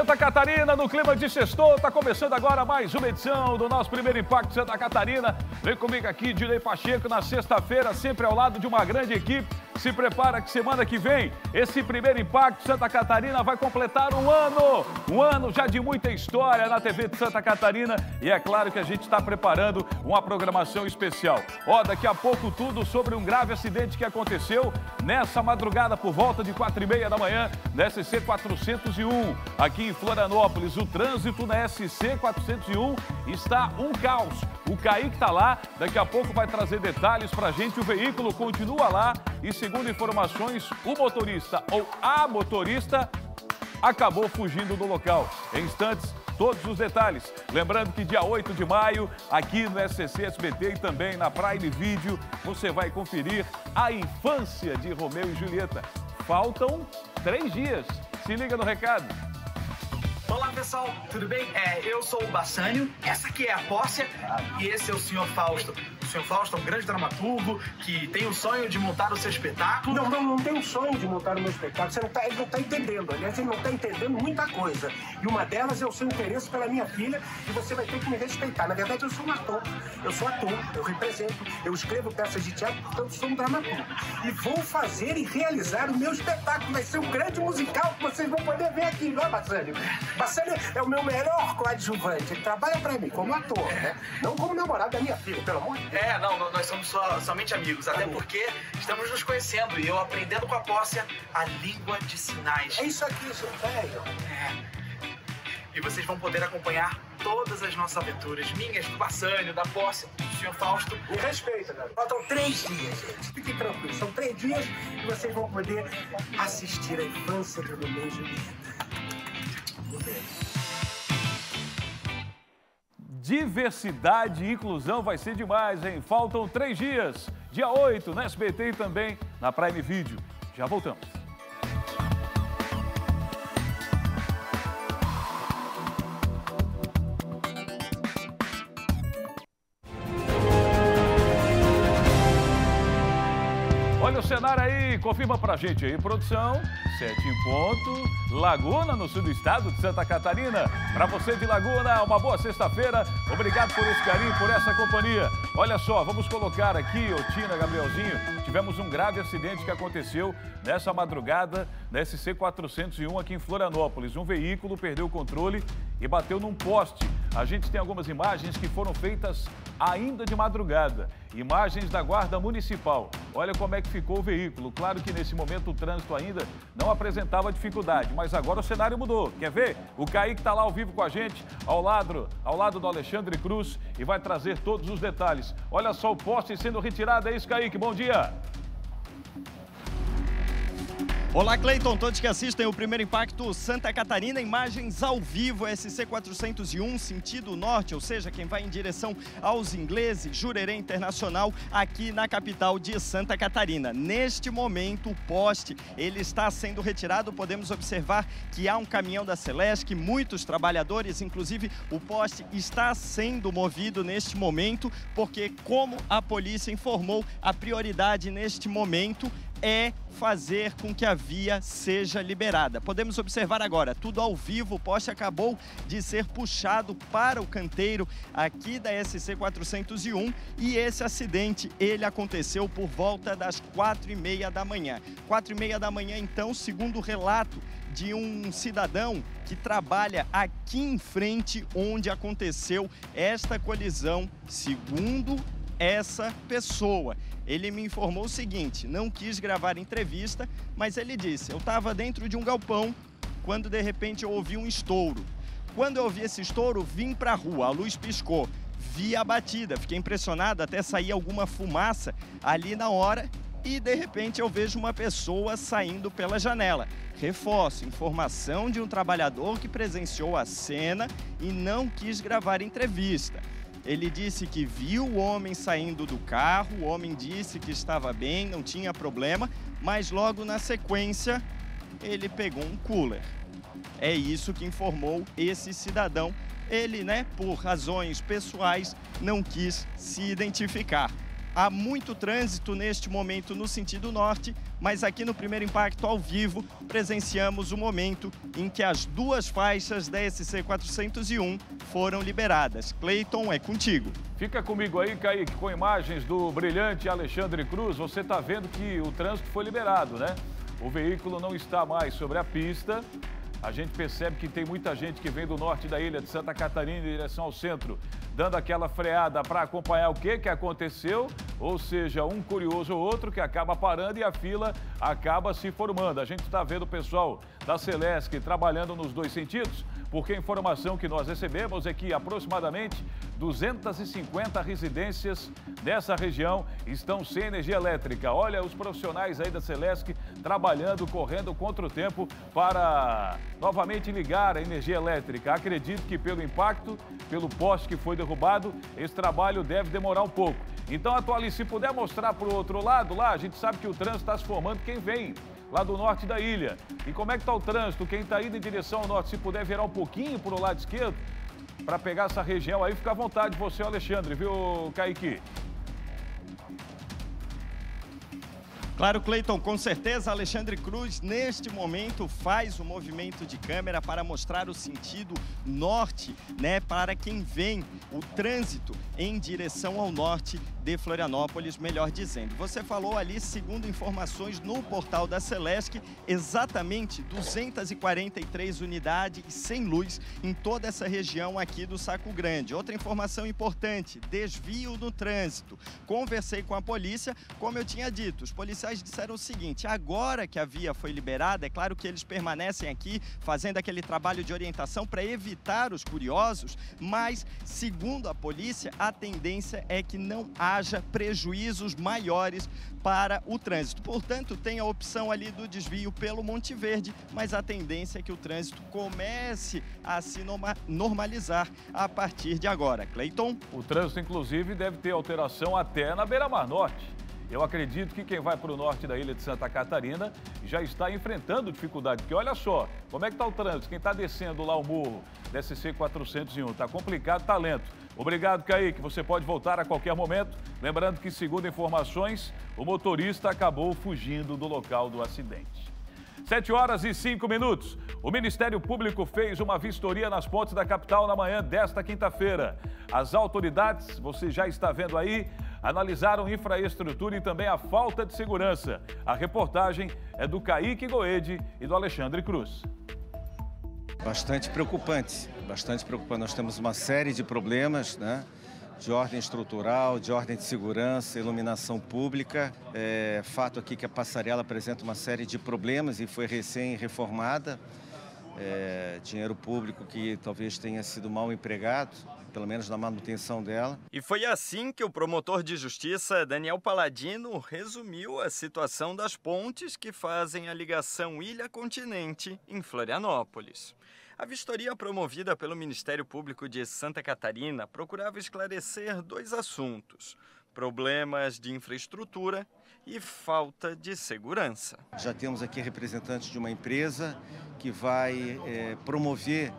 Santa Catarina, no clima de sextou, está começando agora mais uma edição do nosso primeiro Impacto Santa Catarina. Vem comigo aqui, Direi Pacheco, na sexta-feira, sempre ao lado de uma grande equipe. Se prepara que semana que vem, esse primeiro Impacto Santa Catarina vai completar um ano já de muita história na TV de Santa Catarina. E é claro que a gente está preparando uma programação especial. Ó, daqui a pouco tudo sobre um grave acidente que aconteceu nessa madrugada por volta de 4h30 da manhã, na SC 401, aqui em Florianópolis. O trânsito na SC 401 está um caos. O Kaique está lá, daqui a pouco vai trazer detalhes para a gente. O veículo continua lá e, segundo informações, o motorista ou a motorista acabou fugindo do local. Em instantes, todos os detalhes. Lembrando que dia 8 de maio, aqui no SCC SBT e também na Prime Video, você vai conferir a infância de Romeu e Julieta. Faltam 3 dias. Se liga no recado. Olá pessoal, tudo bem? Eu sou o Bassânio, essa aqui é a Pórcia e esse é o Sr. Fausto. O Sr. Fausto é um grande dramaturgo que tem o sonho de montar o seu espetáculo. Não tem o sonho de montar o meu espetáculo, ele não tá entendendo. Aliás, ele não tá entendendo muita coisa. E uma delas é o seu interesse pela minha filha e você vai ter que me respeitar. Na verdade, eu sou um ator, eu represento, eu escrevo peças de teatro, portanto sou um dramaturgo. E vou fazer e realizar o meu espetáculo, vai ser um grande musical que vocês vão poder ver aqui, não é, Bassânio? Bassânio é o meu melhor coadjuvante, ele trabalha pra mim como ator, né? Não como namorado da minha filha, pelo amor de Deus. Não, nós somos somente amigos, até porque estamos nos conhecendo e eu aprendendo com a Pórcia a língua de sinais. É isso aqui, seu velho. E vocês vão poder acompanhar todas as nossas aventuras, minhas, do Bassânio, da Pórcia, do Sr. Fausto. Me respeita, galera. Faltam 3 dias, gente. Fiquem tranquilos, são 3 dias e vocês vão poder assistir a infância de Romeu e Julieta. Diversidade e inclusão vai ser demais, hein? Faltam 3 dias. Dia 8, na SBT e também na Prime Video. Já voltamos. Olha o cenário aí, confirma pra gente aí, produção. 7 em ponto, Laguna, no sul do estado de Santa Catarina. Para você de Laguna, uma boa sexta-feira. Obrigado por esse carinho, por essa companhia. Olha só, vamos colocar aqui, Tina, Gabrielzinho, tivemos um grave acidente que aconteceu nessa madrugada na SC 401 aqui em Florianópolis. Um veículo perdeu o controle e bateu num poste. A gente tem algumas imagens que foram feitas ainda de madrugada. Imagens da Guarda Municipal. Olha como é que ficou o veículo. Claro que nesse momento o trânsito ainda não apresentava dificuldade, mas agora o cenário mudou. Quer ver? O Kaique está lá ao vivo com a gente, ao lado do Alexandre Cruz, e vai trazer todos os detalhes. Olha só o poste sendo retirado, é isso, Kaique? Bom dia! Olá, Cleiton, todos que assistem o primeiro Impacto Santa Catarina, imagens ao vivo, SC 401, sentido norte, ou seja, quem vai em direção aos ingleses, Jurerê Internacional, aqui na capital de Santa Catarina. Neste momento, o poste, ele está sendo retirado, podemos observar que há um caminhão da Celesc, muitos trabalhadores, inclusive o poste está sendo movido neste momento, porque como a polícia informou, a prioridade neste momento é fazer com que a via seja liberada. Podemos observar agora, tudo ao vivo, o poste acabou de ser puxado para o canteiro aqui da SC 401 e esse acidente, ele aconteceu por volta das 4h30 da manhã. 4h30 da manhã, então, segundo o relato de um cidadão que trabalha aqui em frente onde aconteceu esta colisão, segundo essa pessoa. Ele me informou o seguinte, não quis gravar entrevista, mas ele disse, eu estava dentro de um galpão quando de repente eu ouvi um estouro. Quando eu ouvi esse estouro, vim para a rua, a luz piscou, vi a batida, fiquei impressionado, até sair alguma fumaça ali na hora e de repente eu vejo uma pessoa saindo pela janela. Reforço, informação de um trabalhador que presenciou a cena e não quis gravar entrevista. Ele disse que viu o homem saindo do carro, o homem disse que estava bem, não tinha problema, mas logo na sequência ele pegou um cooler. É isso que informou esse cidadão. Ele, por razões pessoais, não quis se identificar. Há muito trânsito neste momento no sentido norte, mas aqui no Primeiro Impacto ao vivo presenciamos o momento em que as duas faixas da SC 401 foram liberadas. Cleiton, é contigo. Fica comigo aí, Kaique, com imagens do brilhante Alexandre Cruz. Você está vendo que o trânsito foi liberado, né? O veículo não está mais sobre a pista. A gente percebe que tem muita gente que vem do norte da ilha de Santa Catarina em direção ao centro, dando aquela freada para acompanhar o que aconteceu, ou seja, um curioso ou outro que acaba parando e a fila acaba se formando. A gente está vendo o pessoal da Celesc trabalhando nos dois sentidos, porque a informação que nós recebemos é que aproximadamente 250 residências dessa região estão sem energia elétrica. Olha os profissionais aí da Celesc trabalhando, correndo contra o tempo para novamente ligar a energia elétrica. Acredito que pelo impacto, pelo poste que foi derrubado, esse trabalho deve demorar um pouco. Então, Atualize, se puder mostrar para o outro lado, lá a gente sabe que o trânsito está se formando, quem vem lá do norte da ilha. E como é que está o trânsito? Quem está indo em direção ao norte, se puder virar um pouquinho para o lado esquerdo, para pegar essa região aí, fica à vontade você, Alexandre, viu, Kaique? Claro, Cleiton, com certeza Alexandre Cruz neste momento faz o movimento de câmera para mostrar o sentido norte, né, para quem vem, o trânsito em direção ao norte de Florianópolis, melhor dizendo. Você falou ali, segundo informações no portal da Celesc, exatamente 243 unidades sem luz em toda essa região aqui do Saco Grande. Outra informação importante, desvio no trânsito. Conversei com a polícia, como eu tinha dito, os policiais disseram o seguinte: agora que a via foi liberada, é claro que eles permanecem aqui fazendo aquele trabalho de orientação para evitar os curiosos, mas, segundo a polícia, a tendência é que não haja prejuízos maiores para o trânsito. Portanto, tem a opção ali do desvio pelo Monte Verde, mas a tendência é que o trânsito comece a se normalizar a partir de agora. Cleiton? O trânsito, inclusive, deve ter alteração até na Beira-Mar Norte. Eu acredito que quem vai para o norte da ilha de Santa Catarina já está enfrentando dificuldade, porque olha só, como é que está o trânsito? Quem está descendo lá o morro da SC 401, está complicado, está lento. Obrigado, Kaique, você pode voltar a qualquer momento. Lembrando que, segundo informações, o motorista acabou fugindo do local do acidente. 7h05. O Ministério Público fez uma vistoria nas pontes da capital na manhã desta quinta-feira. As autoridades, você já está vendo aí, analisaram infraestrutura e também a falta de segurança. A reportagem é do Kaique Goede e do Alexandre Cruz. Bastante preocupante. Nós temos uma série de problemas, né? De ordem estrutural, de ordem de segurança, iluminação pública. Fato aqui que a passarela apresenta uma série de problemas e foi recém-reformada. Dinheiro público que talvez tenha sido mal empregado, pelo menos na manutenção dela. E foi assim que o promotor de justiça, Daniel Paladino, resumiu a situação das pontes que fazem a ligação ilha-continente em Florianópolis. A vistoria promovida pelo Ministério Público de Santa Catarina procurava esclarecer dois assuntos: problemas de infraestrutura e falta de segurança. Já temos aqui representantes de uma empresa que vai promover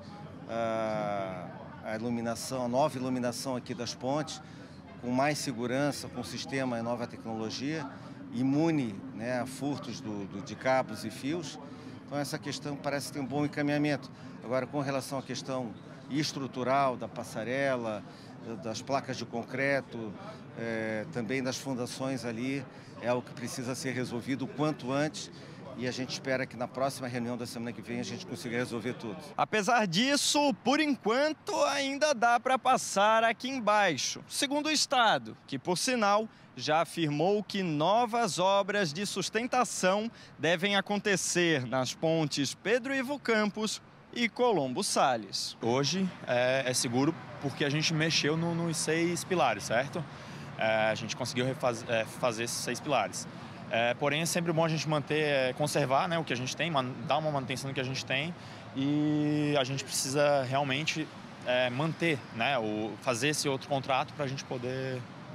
a iluminação, a nova iluminação aqui das pontes, com mais segurança, com sistema e nova tecnologia, imune, né, a furtos de cabos e fios. Então essa questão parece ter um bom encaminhamento. Agora, com relação à questão estrutural da passarela, das placas de concreto, também das fundações ali, é o que precisa ser resolvido o quanto antes. E a gente espera que na próxima reunião da semana que vem a gente consiga resolver tudo. Apesar disso, por enquanto, ainda dá para passar aqui embaixo. Segundo o Estado, que por sinal já afirmou que novas obras de sustentação devem acontecer nas pontes Pedro Ivo Campos e Colombo Salles. Hoje é seguro porque a gente mexeu nos 6 pilares, certo? A gente conseguiu fazer esses 6 pilares. Porém, é sempre bom a gente conservar, né, o que a gente tem, dar uma manutenção do que a gente tem, e a gente precisa realmente manter, né, fazer esse outro contrato para a gente poder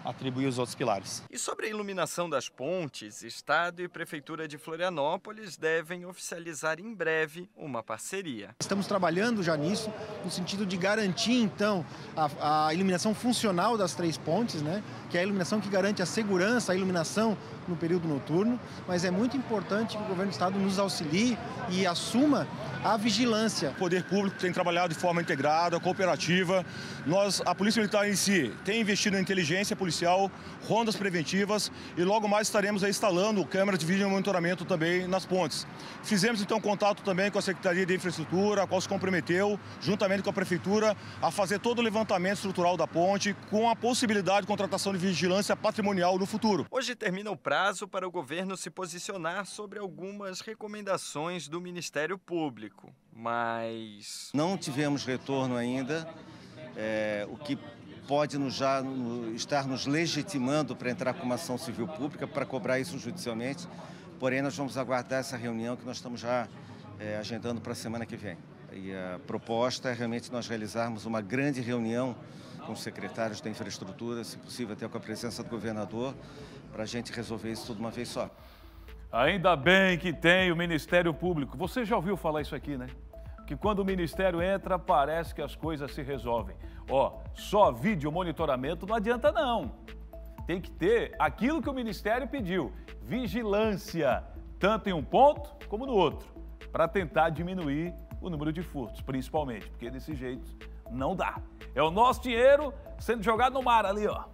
atribuir os outros pilares. E sobre a iluminação das pontes, Estado e Prefeitura de Florianópolis devem oficializar em breve uma parceria. Estamos trabalhando já nisso, no sentido de garantir, então, a iluminação funcional das 3 pontes, né? Que é a iluminação que garante a segurança, a iluminação no período noturno, mas é muito importante que o governo do estado nos auxilie e assuma a vigilância. O poder público tem trabalhado de forma integrada, cooperativa. A Polícia Militar em si tem investido em inteligência policial, rondas preventivas e logo mais estaremos aí instalando câmeras de vídeo monitoramento também nas pontes. Fizemos então contato também com a Secretaria de Infraestrutura, a qual se comprometeu, juntamente com a Prefeitura, a fazer todo o levantamento estrutural da ponte com a possibilidade de contratação de vigilância patrimonial no futuro. Hoje termina o prazo para o governo se posicionar sobre algumas recomendações do Ministério Público, mas não tivemos retorno ainda, o que pode estar nos legitimando para entrar com uma ação civil pública para cobrar isso judicialmente. Porém, nós vamos aguardar essa reunião que nós estamos já agendando para a semana que vem. E a proposta é realmente nós realizarmos uma grande reunião com os secretários da infraestrutura, se possível até com a presença do governador, para a gente resolver isso tudo uma vez só. Ainda bem que tem o Ministério Público. Você já ouviu falar isso aqui, né? Que quando o Ministério entra, parece que as coisas se resolvem. Só vídeo monitoramento não adianta não. Tem que ter aquilo que o Ministério pediu, vigilância, tanto em um ponto como no outro, para tentar diminuir o número de furtos, principalmente, porque desse jeito não dá. É o nosso dinheiro sendo jogado no mar ali, ó.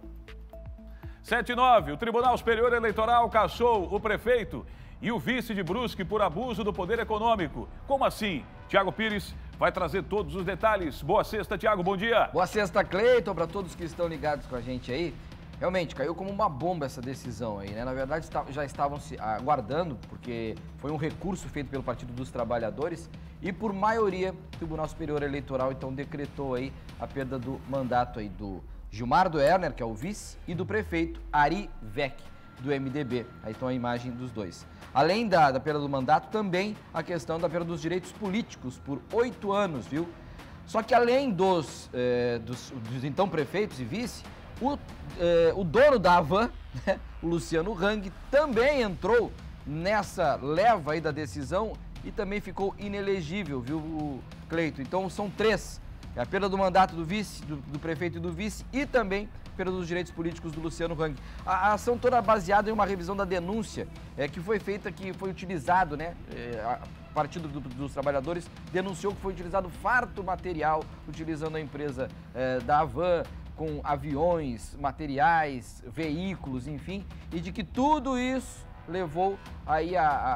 7/9, o Tribunal Superior Eleitoral cassou o prefeito e o vice de Brusque por abuso do poder econômico. Como assim? Tiago Pires vai trazer todos os detalhes. Boa sexta, Tiago, bom dia. Boa sexta, Cleiton, para todos que estão ligados com a gente aí. Realmente, caiu como uma bomba essa decisão aí, né? Na verdade, já estavam se aguardando, porque foi um recurso feito pelo Partido dos Trabalhadores e, por maioria, o Tribunal Superior Eleitoral, então, decretou aí a perda do mandato aí do Gilmar Duerner, que é o vice, e do prefeito Ari Vec, do MDB. Aí estão a imagem dos dois. Além da perda do mandato, também a questão da perda dos direitos políticos por 8 anos, viu? Só que além dos então prefeitos e vice, o dono da Havan, né, o Luciano Hang, também entrou nessa leva aí da decisão e também ficou inelegível, viu, Cleito? Então são 3. A perda do mandato do vice, do prefeito e do vice, e também a perda dos direitos políticos do Luciano Hang. A ação toda baseada em uma revisão da denúncia que foi feita, que foi utilizado, né? O Partido dos Trabalhadores denunciou que foi utilizado farto material, utilizando a empresa da Havan, com aviões, materiais, veículos, enfim, e de que tudo isso levou aí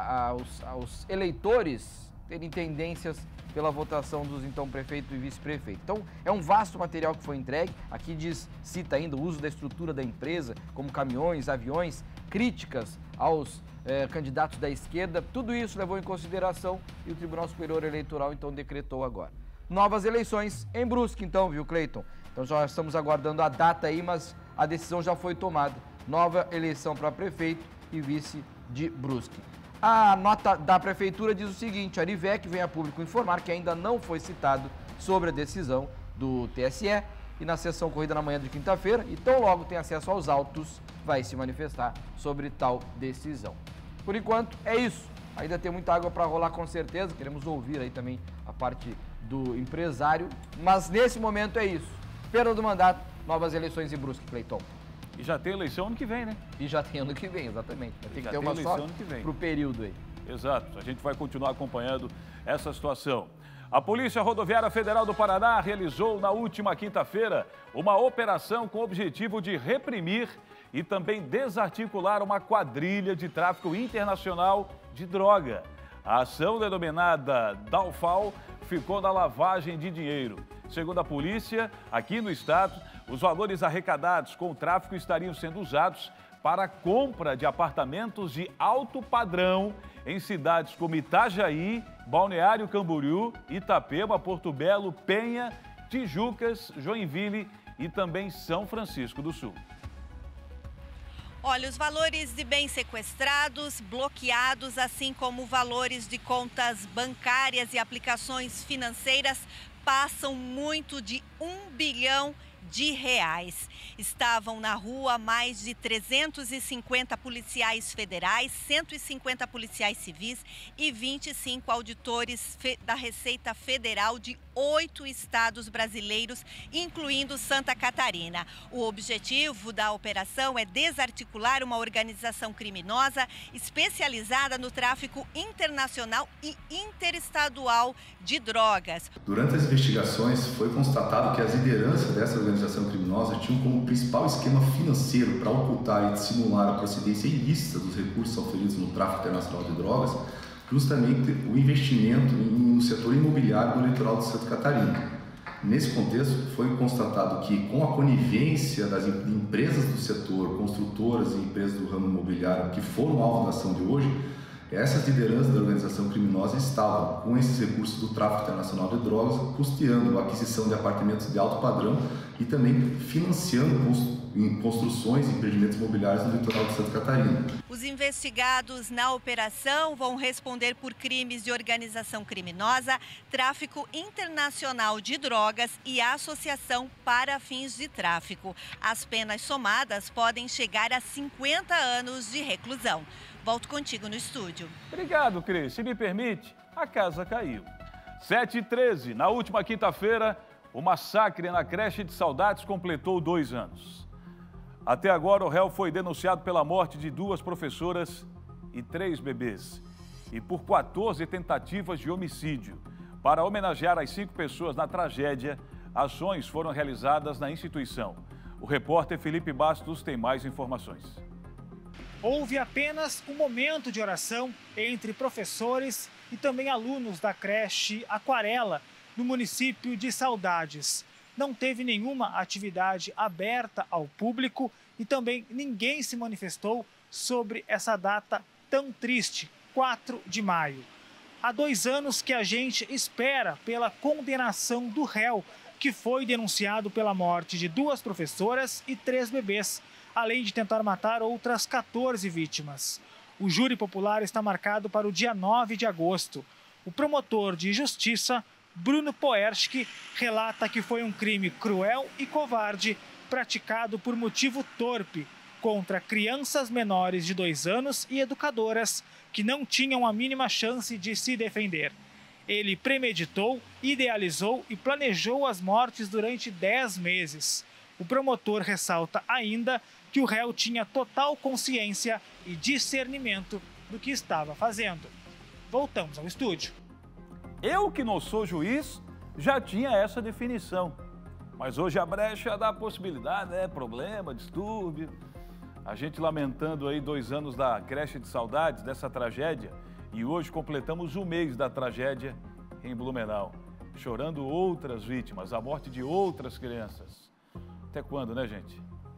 aos eleitores terem tendências pela votação dos então prefeito e vice-prefeito. Então, é um vasto material que foi entregue. Aqui cita ainda o uso da estrutura da empresa, como caminhões, aviões, críticas aos candidatos da esquerda. Tudo isso levou em consideração e o Tribunal Superior Eleitoral, então, decretou agora. Novas eleições em Brusque, então, viu, Cleiton? Então, já estamos aguardando a data aí, mas a decisão já foi tomada. Nova eleição para prefeito e vice de Brusque. A nota da Prefeitura diz o seguinte: a Arivec vem a público informar que ainda não foi citado sobre a decisão do TSE e na sessão corrida na manhã de quinta-feira, e tão logo tem acesso aos autos, vai se manifestar sobre tal decisão. Por enquanto, é isso. Ainda tem muita água para rolar, com certeza. Queremos ouvir aí também a parte do empresário, mas nesse momento é isso. Perda do mandato, novas eleições em Brusque, Cleiton. E já tem eleição ano que vem, né? E já tem ano que vem, exatamente. Tem que ter uma só para o período aí. Exato. A gente vai continuar acompanhando essa situação. A Polícia Rodoviária Federal do Paraná realizou na última quinta-feira uma operação com o objetivo de reprimir e também desarticular uma quadrilha de tráfico internacional de droga. A ação, denominada DALFAL, ficou na lavagem de dinheiro. Segundo a polícia, aqui no estado, os valores arrecadados com o tráfico estariam sendo usados para a compra de apartamentos de alto padrão em cidades como Itajaí, Balneário Camboriú, Itapema, Porto Belo, Penha, Tijucas, Joinville e também São Francisco do Sul. Olha, os valores de bens sequestrados, bloqueados, assim como valores de contas bancárias e aplicações financeiras passam muito de 1 bilhão de reais. Estavam na rua mais de 350 policiais federais, 150 policiais civis e 25 auditores da Receita Federal de 8 estados brasileiros, incluindo Santa Catarina. O objetivo da operação é desarticular uma organização criminosa especializada no tráfico internacional e interestadual de drogas. Durante as investigações, foi constatado que as lideranças dessa organização criminosa tinham como principal esquema financeiro para ocultar e dissimular a procedência ilícita dos recursos oferidos no tráfico internacional de drogas, justamente o investimento no setor imobiliário do litoral de Santa Catarina. Nesse contexto, foi constatado que, com a conivência das empresas do setor, construtoras e empresas do ramo imobiliário que foram alvo da ação de hoje, essas lideranças da organização criminosa estavam, com esses recursos do tráfico internacional de drogas, custeando a aquisição de apartamentos de alto padrão e também financiando construções e empreendimentos imobiliários no litoral de Santa Catarina. Os investigados na operação vão responder por crimes de organização criminosa, tráfico internacional de drogas e associação para fins de tráfico. As penas somadas podem chegar a 50 anos de reclusão. Volto contigo no estúdio. Obrigado, Cris. Se me permite, a casa caiu. 7h13, na última quinta-feira, o massacre na creche de Saudades completou 2 anos. Até agora, o réu foi denunciado pela morte de 2 professoras e 3 bebês e por 14 tentativas de homicídio. Para homenagear as 5 pessoas na tragédia, ações foram realizadas na instituição. O repórter Felipe Bastos tem mais informações. Houve apenas um momento de oração entre professores e também alunos da creche Aquarela, no município de Saudades. Não teve nenhuma atividade aberta ao público e também ninguém se manifestou sobre essa data tão triste, 4 de maio. Há 2 anos que a gente espera pela condenação do réu, que foi denunciado pela morte de 2 professoras e 3 bebês, além de tentar matar outras 14 vítimas. O júri popular está marcado para o dia 9 de agosto. O promotor de justiça, Bruno Poersky, relata que foi um crime cruel e covarde praticado por motivo torpe contra crianças menores de 2 anos e educadoras que não tinham a mínima chance de se defender. Ele premeditou, idealizou e planejou as mortes durante 10 meses. O promotor ressalta ainda que o réu tinha total consciência e discernimento do que estava fazendo. Voltamos ao estúdio. Eu, que não sou juiz, já tinha essa definição. Mas hoje a brecha dá a possibilidade, problema, distúrbio. A gente lamentando aí 2 anos da creche de Saudades, dessa tragédia. E hoje completamos 1 mês da tragédia em Blumenau. Chorando outras vítimas, a morte de outras crianças. Até quando, né, gente?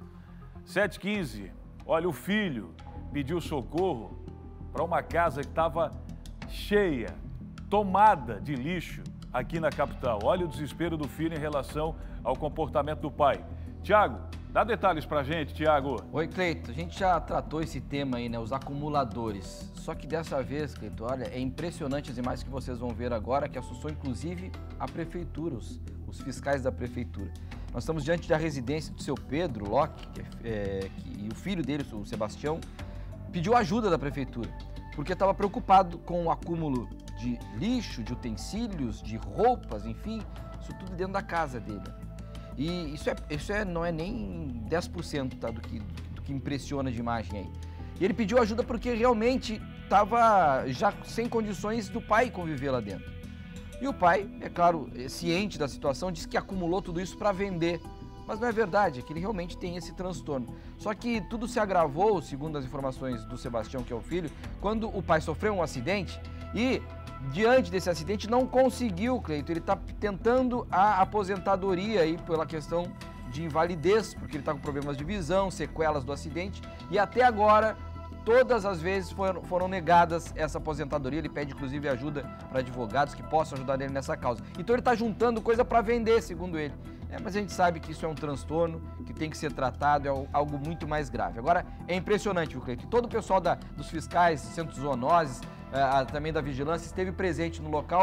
7h15, olha, o filho pediu socorro para uma casa que estava cheia, tomada de lixo aqui na capital. Olha o desespero do filho em relação ao comportamento do pai. Tiago, dá detalhes pra gente, Tiago. Oi, Cleito. A gente já tratou esse tema aí, né? Os acumuladores. Só que dessa vez, Cleito, olha, é impressionante as imagens que vocês vão ver agora, que assustou inclusive a prefeitura, os fiscais da prefeitura. Nós estamos diante da residência do seu Pedro Locke, e o filho dele, o Sebastião, pediu ajuda da prefeitura, porque estava preocupado com o acúmulo de lixo, de utensílios, de roupas, enfim, isso tudo dentro da casa dele. E isso não é nem 10%, tá, do que impressiona de imagem aí. E ele pediu ajuda porque realmente estava já sem condições do pai conviver lá dentro. E o pai, é claro, ciente da situação, disse que acumulou tudo isso para vender. Mas não é verdade, é que ele realmente tem esse transtorno. Só que tudo se agravou, segundo as informações do Sebastião, que é o filho, quando o pai sofreu um acidente e, diante desse acidente, não conseguiu, Cleito. Ele está tentando a aposentadoria aí pela questão de invalidez, porque ele está com problemas de visão, sequelas do acidente, e até agora todas as vezes foram negadas essa aposentadoria. Ele pede, inclusive, ajuda para advogados que possam ajudar ele nessa causa. Então ele está juntando coisa para vender, segundo ele. Mas a gente sabe que isso é um transtorno que tem que ser tratado, é algo muito mais grave. Agora, é impressionante, viu, Cleito? Todo o pessoal dos fiscais, centros zoonoses, também da vigilância, esteve presente no local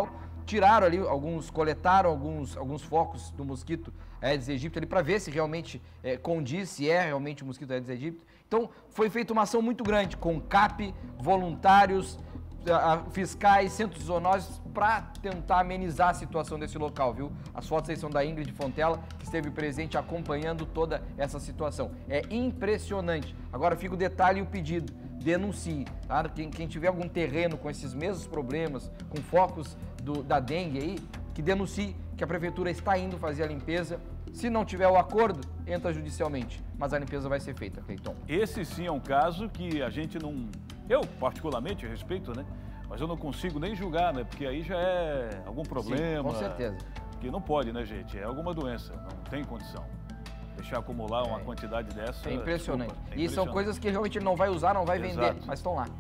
tiraram ali coletaram alguns focos do mosquito Aedes aegypti ali para ver se realmente condiz, se é realmente o mosquito Aedes aegypti. Então foi feita uma ação muito grande com CAP, voluntários, fiscais, centros de zoonoses para tentar amenizar a situação desse local, viu? As fotos aí são da Ingrid Fontella, que esteve presente acompanhando toda essa situação. É impressionante. Agora fica o detalhe e o pedido. Denuncie, tá? Quem tiver algum terreno com esses mesmos problemas, com focos da dengue aí, que denuncie que a prefeitura está indo fazer a limpeza. Se não tiver o acordo, entra judicialmente, mas a limpeza vai ser feita, Cleiton. Esse sim é um caso que a gente não... Eu, particularmente, respeito, né? Mas eu não consigo nem julgar, né? Porque aí já é algum problema. Sim, com certeza. Porque não pode, né, gente? É alguma doença, não tem condição. Deixar acumular uma quantidade dessa... É impressionante. Desculpa, E são coisas que realmente ele não vai usar, não vai vender, mas estão lá.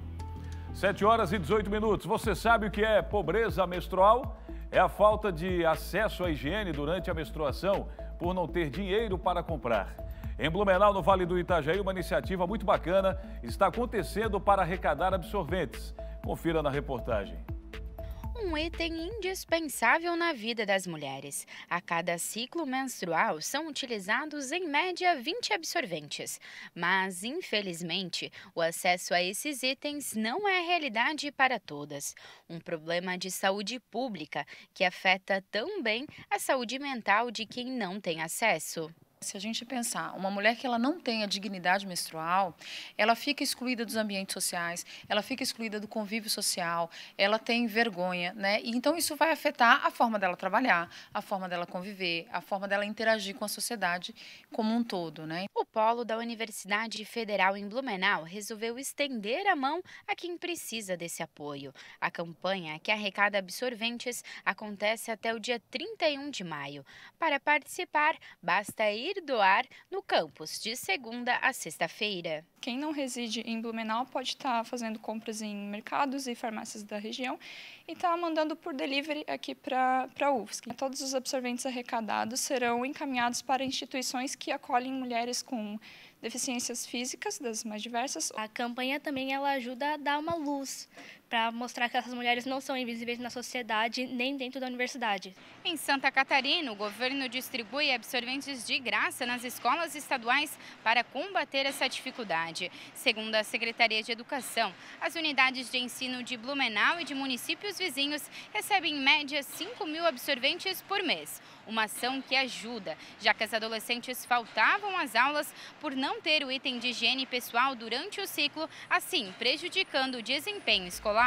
7 horas e 18 minutos. Você sabe o que é pobreza menstrual? É a falta de acesso à higiene durante a menstruação por não ter dinheiro para comprar. Em Blumenau, no Vale do Itajaí, uma iniciativa muito bacana está acontecendo para arrecadar absorventes. Confira na reportagem. Um item indispensável na vida das mulheres. A cada ciclo menstrual são utilizados em média 20 absorventes. Mas, infelizmente, o acesso a esses itens não é realidade para todas. Um problema de saúde pública que afeta também a saúde mental de quem não tem acesso. Se a gente pensar, uma mulher que ela não tem a dignidade menstrual, ela fica excluída dos ambientes sociais, ela fica excluída do convívio social, ela tem vergonha, né? E então isso vai afetar a forma dela trabalhar, a forma dela conviver, a forma dela interagir com a sociedade como um todo, né? O polo da Universidade Federal em Blumenau resolveu estender a mão a quem precisa desse apoio. A campanha, que arrecada absorventes, acontece até o dia 31 de maio. Para participar, basta ir doar no campus de segunda a sexta-feira. Quem não reside em Blumenau pode estar fazendo compras em mercados e farmácias da região e está mandando por delivery aqui para a UFSC. Todos os absorventes arrecadados serão encaminhados para instituições que acolhem mulheres com deficiências físicas das mais diversas. A campanha também ela ajuda a dar uma luz para mostrar que essas mulheres não são invisíveis na sociedade nem dentro da universidade. Em Santa Catarina, o governo distribui absorventes de graça nas escolas estaduais para combater essa dificuldade. Segundo a Secretaria de Educação, as unidades de ensino de Blumenau e de municípios vizinhos recebem em média 5.000 absorventes por mês. Uma ação que ajuda, já que as adolescentes faltavam às aulas por não ter o item de higiene pessoal durante o ciclo, assim prejudicando o desempenho escolar.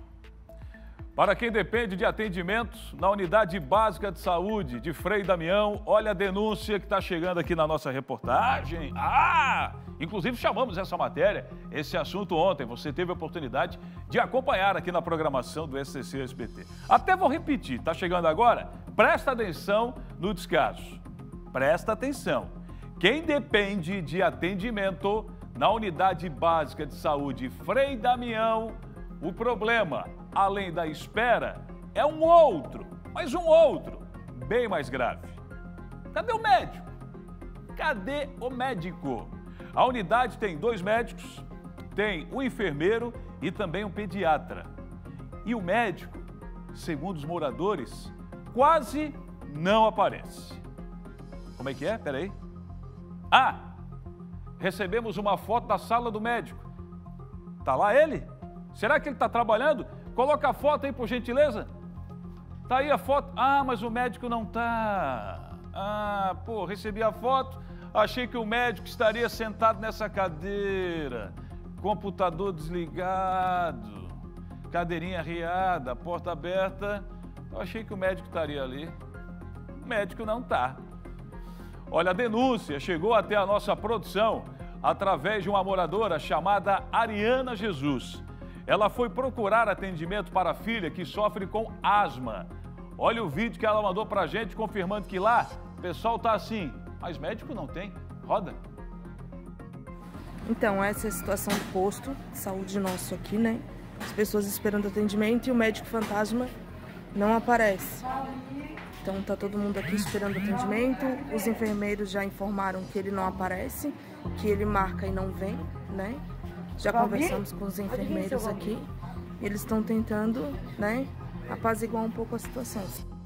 Para quem depende de atendimento na Unidade Básica de Saúde de Frei Damião, olha a denúncia que está chegando aqui na nossa reportagem. Inclusive chamamos essa matéria, esse assunto ontem. Você teve a oportunidade de acompanhar aqui na programação do SCC SBT. Até vou repetir, está chegando agora? Presta atenção no descaso. Presta atenção. Quem depende de atendimento na Unidade Básica de Saúde Frei Damião, o problema, além da espera, é um outro, mas um outro, bem mais grave. Cadê o médico? Cadê o médico? A unidade tem 2 médicos, tem um enfermeiro e também um pediatra. E o médico, segundo os moradores, quase não aparece. Como é que é? Peraí. Recebemos uma foto da sala do médico. Tá lá ele? Será que ele está trabalhando? Coloca a foto aí, por gentileza. Tá aí a foto. Mas o médico não tá. Recebi a foto. Achei que o médico estaria sentado nessa cadeira. Computador desligado. Cadeirinha arriada, porta aberta. Eu achei que o médico estaria ali. O médico não tá. Olha, a denúncia chegou até a nossa produção através de uma moradora chamada Ariana Jesus. Ela foi procurar atendimento para a filha que sofre com asma. Olha o vídeo que ela mandou pra gente confirmando que lá o pessoal tá assim, mas médico não tem. Roda. Então, essa é a situação do posto de saúde nosso aqui, né? As pessoas esperando atendimento e o médico fantasma não aparece. Então tá todo mundo aqui esperando atendimento. Os enfermeiros já informaram que ele não aparece, que ele marca e não vem, né? Já conversamos com os enfermeiros aqui. Eles estão tentando, né, apaziguar um pouco a situação.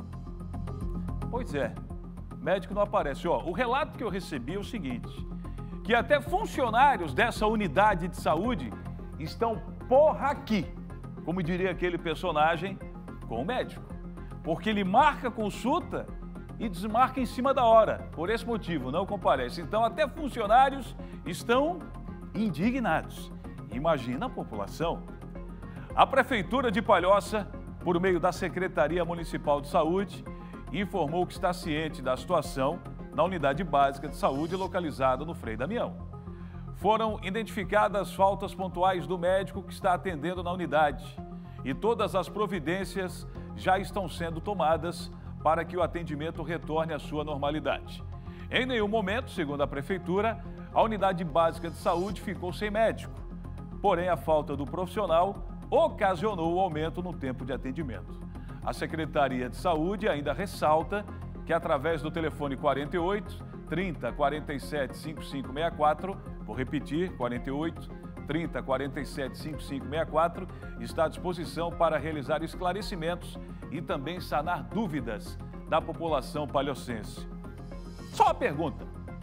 Pois é, médico não aparece. Ó, o relato que eu recebi é o seguinte, que até funcionários dessa unidade de saúde estão porra aqui, como diria aquele personagem, com o médico. Porque ele marca consulta e desmarca em cima da hora. Por esse motivo, não comparece. Então, até funcionários estão indignados. Imagina a população. A Prefeitura de Palhoça, por meio da Secretaria Municipal de Saúde, informou que está ciente da situação na unidade básica de saúde localizada no Frei Damião. Foram identificadas faltas pontuais do médico que está atendendo na unidade e todas as providências já estão sendo tomadas para que o atendimento retorne à sua normalidade. Em nenhum momento, segundo a Prefeitura, a unidade básica de saúde ficou sem médico. Porém, a falta do profissional ocasionou o aumento no tempo de atendimento. A Secretaria de Saúde ainda ressalta que, através do telefone 48 30 47 5564, vou repetir, 48 30 47 5564, está à disposição para realizar esclarecimentos e também sanar dúvidas da população palhocense. Só uma pergunta,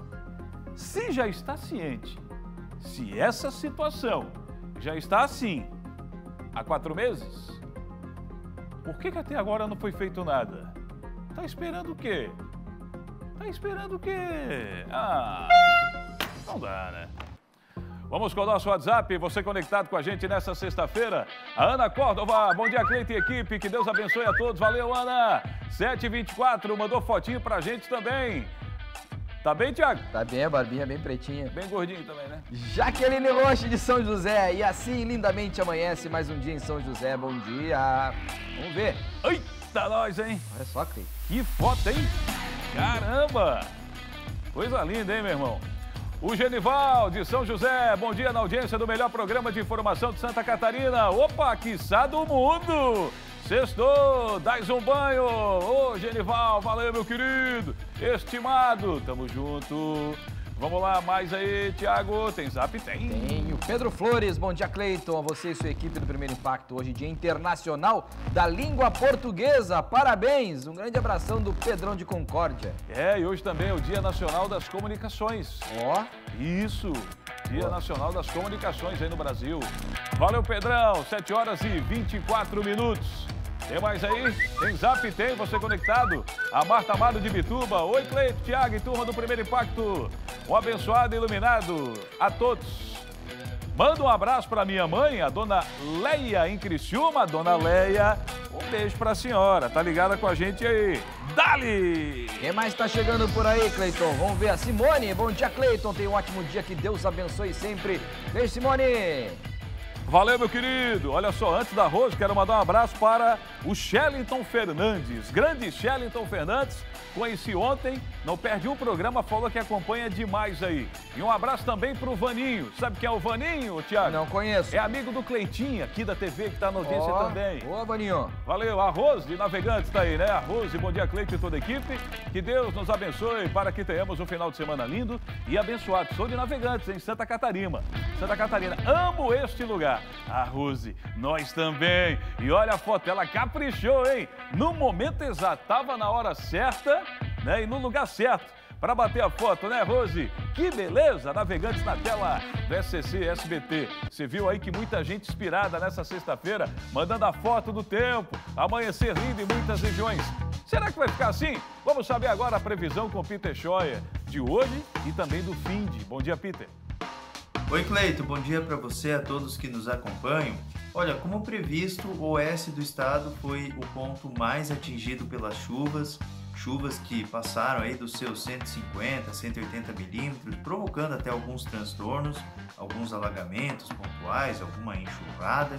se já está ciente, se essa situação já está assim há 4 meses, por que até agora não foi feito nada? Tá esperando o quê? Tá esperando o quê? Ah, não dá, né? Vamos com o nosso WhatsApp, você conectado com a gente nessa sexta-feira. A Ana Córdova, bom dia, Cleiton e equipe, que Deus abençoe a todos. Valeu, Ana. 7h24, mandou fotinho pra gente também. Tá bem, Thiago? Tá bem, a barbinha bem pretinha. Bem gordinho também, né? Jaqueline Rocha de São José. E assim lindamente amanhece mais um dia em São José. Bom dia. Vamos ver. Eita, nós, hein? Olha só, Cleiton. Que foto, hein? Caramba! Coisa linda, hein, meu irmão? O Genival de São José. Bom dia na audiência do melhor programa de informação de Santa Catarina. Opa, quiçá do mundo! Sextou, dás um banho. Ô, Genival, valeu, meu querido. Estimado, tamo junto. Vamos lá, mais aí, Thiago. Tem zap? Tem. Tem. O Pedro Flores, bom dia, Cleiton. A você e sua equipe do Primeiro Impacto. Hoje, Dia Internacional da Língua Portuguesa. Parabéns. Um grande abração do Pedrão de Concórdia. É, e hoje também é o Dia Nacional das Comunicações. Ó. Isso. Dia Nacional das Comunicações aí no Brasil. Valeu, Pedrão. 7h24. Tem mais aí? Tem zap? Tem, você conectado? A Marta Amado de Bituba. Oi, Cleiton, Thiago e turma do Primeiro Impacto. Um abençoado e iluminado a todos. Manda um abraço para minha mãe, a dona Leia, em Criciúma. Dona Leia, um beijo para a senhora. Tá ligada com a gente aí? Dali! Quem mais tá chegando por aí, Cleiton? Vamos ver a Simone. Bom dia, Cleiton. Tenha um ótimo dia, que Deus abençoe sempre. Beijo, Simone. Valeu, meu querido. Olha só, antes da Rose, quero mandar um abraço para o Shellington Fernandes. Grande Shellington Fernandes. Conheci ontem, não perde um programa, falou que acompanha demais aí. E um abraço também para o Vaninho. Sabe quem é o Vaninho, Thiago? Não conheço. É amigo do Cleitinho, aqui da TV, que está na audiência também. Boa, Vaninho. Valeu. A Rose de Navegantes está aí, né? A Rose, bom dia, Cleiton e toda a equipe. Que Deus nos abençoe para que tenhamos um final de semana lindo e abençoado. Sou de Navegantes, em Santa Catarina. Santa Catarina, amo este lugar. A Rose, nós também. E olha a foto, ela caprichou, hein? No momento exato, estava na hora certa, né? E no lugar certo para bater a foto, né, Rose? Que beleza! Navegantes na tela do SCC SBT. Você viu aí que muita gente inspirada nessa sexta-feira, mandando a foto do tempo, amanhecer lindo em muitas regiões. Será que vai ficar assim? Vamos saber agora a previsão com o Peter Scheuer de hoje e também do fim de. Bom dia, Peter. Oi, Cleiton, bom dia para você, a todos que nos acompanham. Olha, como previsto, o oeste do estado foi o ponto mais atingido pelas chuvas que passaram aí dos seus 150, 180 milímetros, provocando até alguns transtornos, alguns alagamentos pontuais, alguma enxurrada.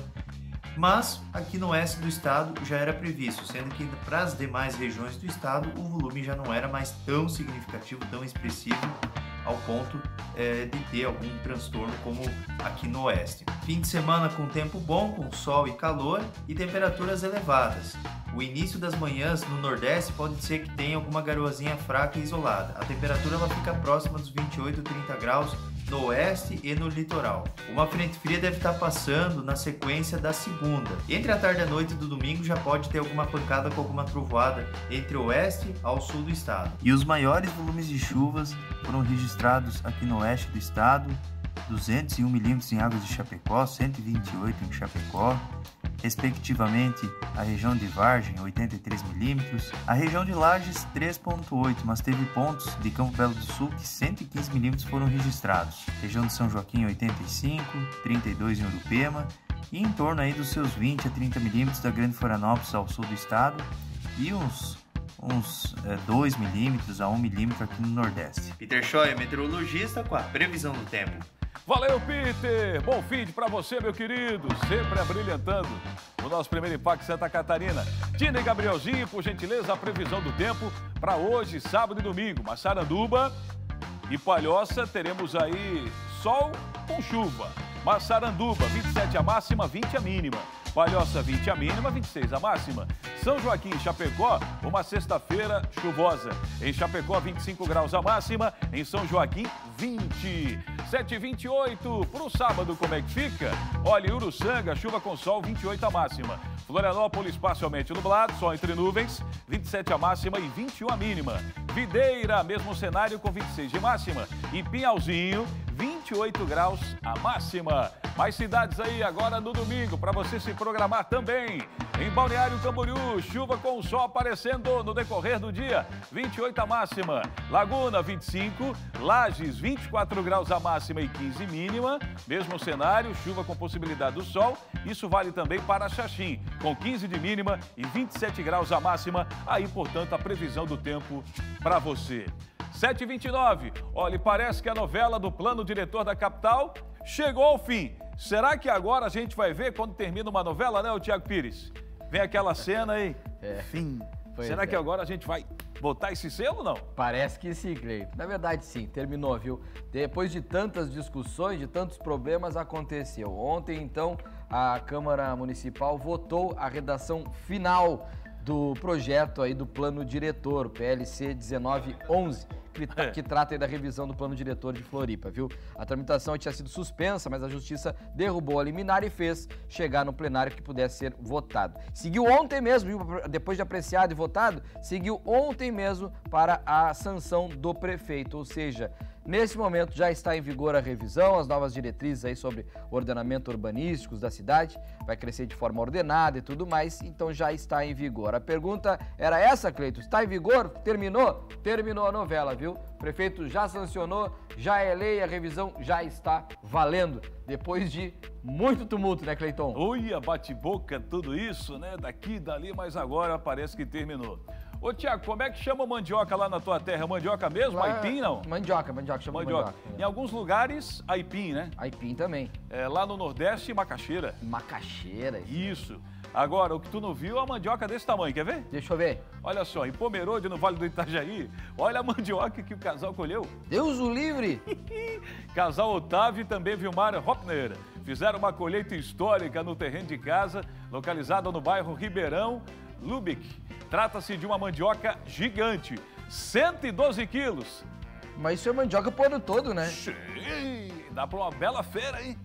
Mas aqui no oeste do estado já era previsto, sendo que para as demais regiões do estado o volume já não era mais tão significativo, tão expressivo, ao ponto de ter algum transtorno como aqui no oeste. Fim de semana com tempo bom, com sol e calor e temperaturas elevadas. O início das manhãs no nordeste pode ser que tenha alguma garoazinha fraca e isolada. A temperatura ela fica próxima dos 28 a 30 graus no oeste e no litoral. Uma frente fria deve estar passando na sequência da segunda. Entre a tarde e a noite do domingo já pode ter alguma pancada com alguma trovoada entre o oeste ao sul do estado. E os maiores volumes de chuvas foram registrados aqui no oeste do estado, 201 milímetros em Águas de Chapecó, 128 em Chapecó, respectivamente a região de Vargem, 83 milímetros, a região de Lages, 3,8, mas teve pontos de Campo Belo do Sul que 115 milímetros foram registrados. Região de São Joaquim, 85, 32 em Urupema, e em torno aí dos seus 20 a 30 milímetros da Grande Florianópolis ao sul do estado, e uns 2 milímetros a 1 milímetro aqui no Nordeste. Peter Schoy, meteorologista, com a previsão do tempo. Valeu, Peter! Bom fim de pra você, meu querido, sempre abrilhantando o nosso primeiro Impacto Santa Catarina. Tina e Gabrielzinho, por gentileza, a previsão do tempo para hoje, sábado e domingo. Massaranduba e Palhoça, teremos aí sol com chuva. Massaranduba, 27 a máxima, 20 a mínima. Palhoça, 20 a mínima, 26 a máxima. São Joaquim e Chapecó, uma sexta-feira chuvosa. Em Chapecó, 25 graus a máxima. Em São Joaquim, 20. 7,28. Para o sábado, como é que fica? Olha, em Uruçanga, chuva com sol, 28 a máxima. Florianópolis, parcialmente nublado, sol entre nuvens, 27 a máxima e 21 a mínima. Videira, mesmo cenário com 26 de máxima. E Pinhalzinho, 28 graus a máxima. Mais cidades aí agora no domingo, para você se programar também. Em Balneário Camboriú, chuva com o sol aparecendo no decorrer do dia, 28 a máxima. Laguna, 25. Lages, 24 graus a máxima e 15 mínima. Mesmo cenário, chuva com possibilidade do sol. Isso vale também para Xaxim, com 15 de mínima e 27 graus a máxima. Aí, portanto, a previsão do tempo para você. 7h29. Olha, parece que a novela do plano diretor da capital chegou ao fim. Será que agora a gente vai ver quando termina uma novela, né, o Thiago Pires? Vem aquela cena aí, fim. Será que agora a gente vai botar esse selo ou não? Parece que sim, Cleiton. Na verdade, sim, terminou, viu? Depois de tantas discussões, de tantos problemas, aconteceu. Ontem, então, a Câmara Municipal votou a redação final do projeto aí do plano diretor, o PLC 1911, que trata aí da revisão do plano diretor de Floripa, viu? A tramitação tinha sido suspensa, mas a Justiça derrubou a liminar e fez chegar no plenário que pudesse ser votado. Seguiu ontem mesmo, viu? Depois de apreciado e votado, seguiu ontem mesmo para a sanção do prefeito, ou seja, nesse momento já está em vigor a revisão, as novas diretrizes aí sobre ordenamento urbanístico da cidade, vai crescer de forma ordenada e tudo mais, então já está em vigor. A pergunta era essa, Cleiton, está em vigor? Terminou? Terminou a novela, viu? O prefeito já sancionou, já é lei, a revisão já está valendo, depois de muito tumulto, né, Cleiton? Olha, bate-boca, tudo isso, né, daqui, dali, mas agora parece que terminou. Ô, Tiago, como é que chama mandioca lá na tua terra? Mandioca mesmo? Aipim, não? Mandioca, chama mandioca. Em alguns lugares, aipim, né? Aipim também. Lá no Nordeste, macaxeira. Macaxeira. Isso. Agora, o que tu não viu é a mandioca desse tamanho, quer ver? Deixa eu ver. Olha só, em Pomerode, no Vale do Itajaí, olha a mandioca que o casal colheu. Deus o livre! Casal Otávio e também Vilmara Hopner fizeram uma colheita histórica no terreno de casa, localizada no bairro Ribeirão, Lubick. Trata-se de uma mandioca gigante, 112 quilos. Mas isso é mandioca pro ano todo, né? Sim, dá pra uma bela feira, hein?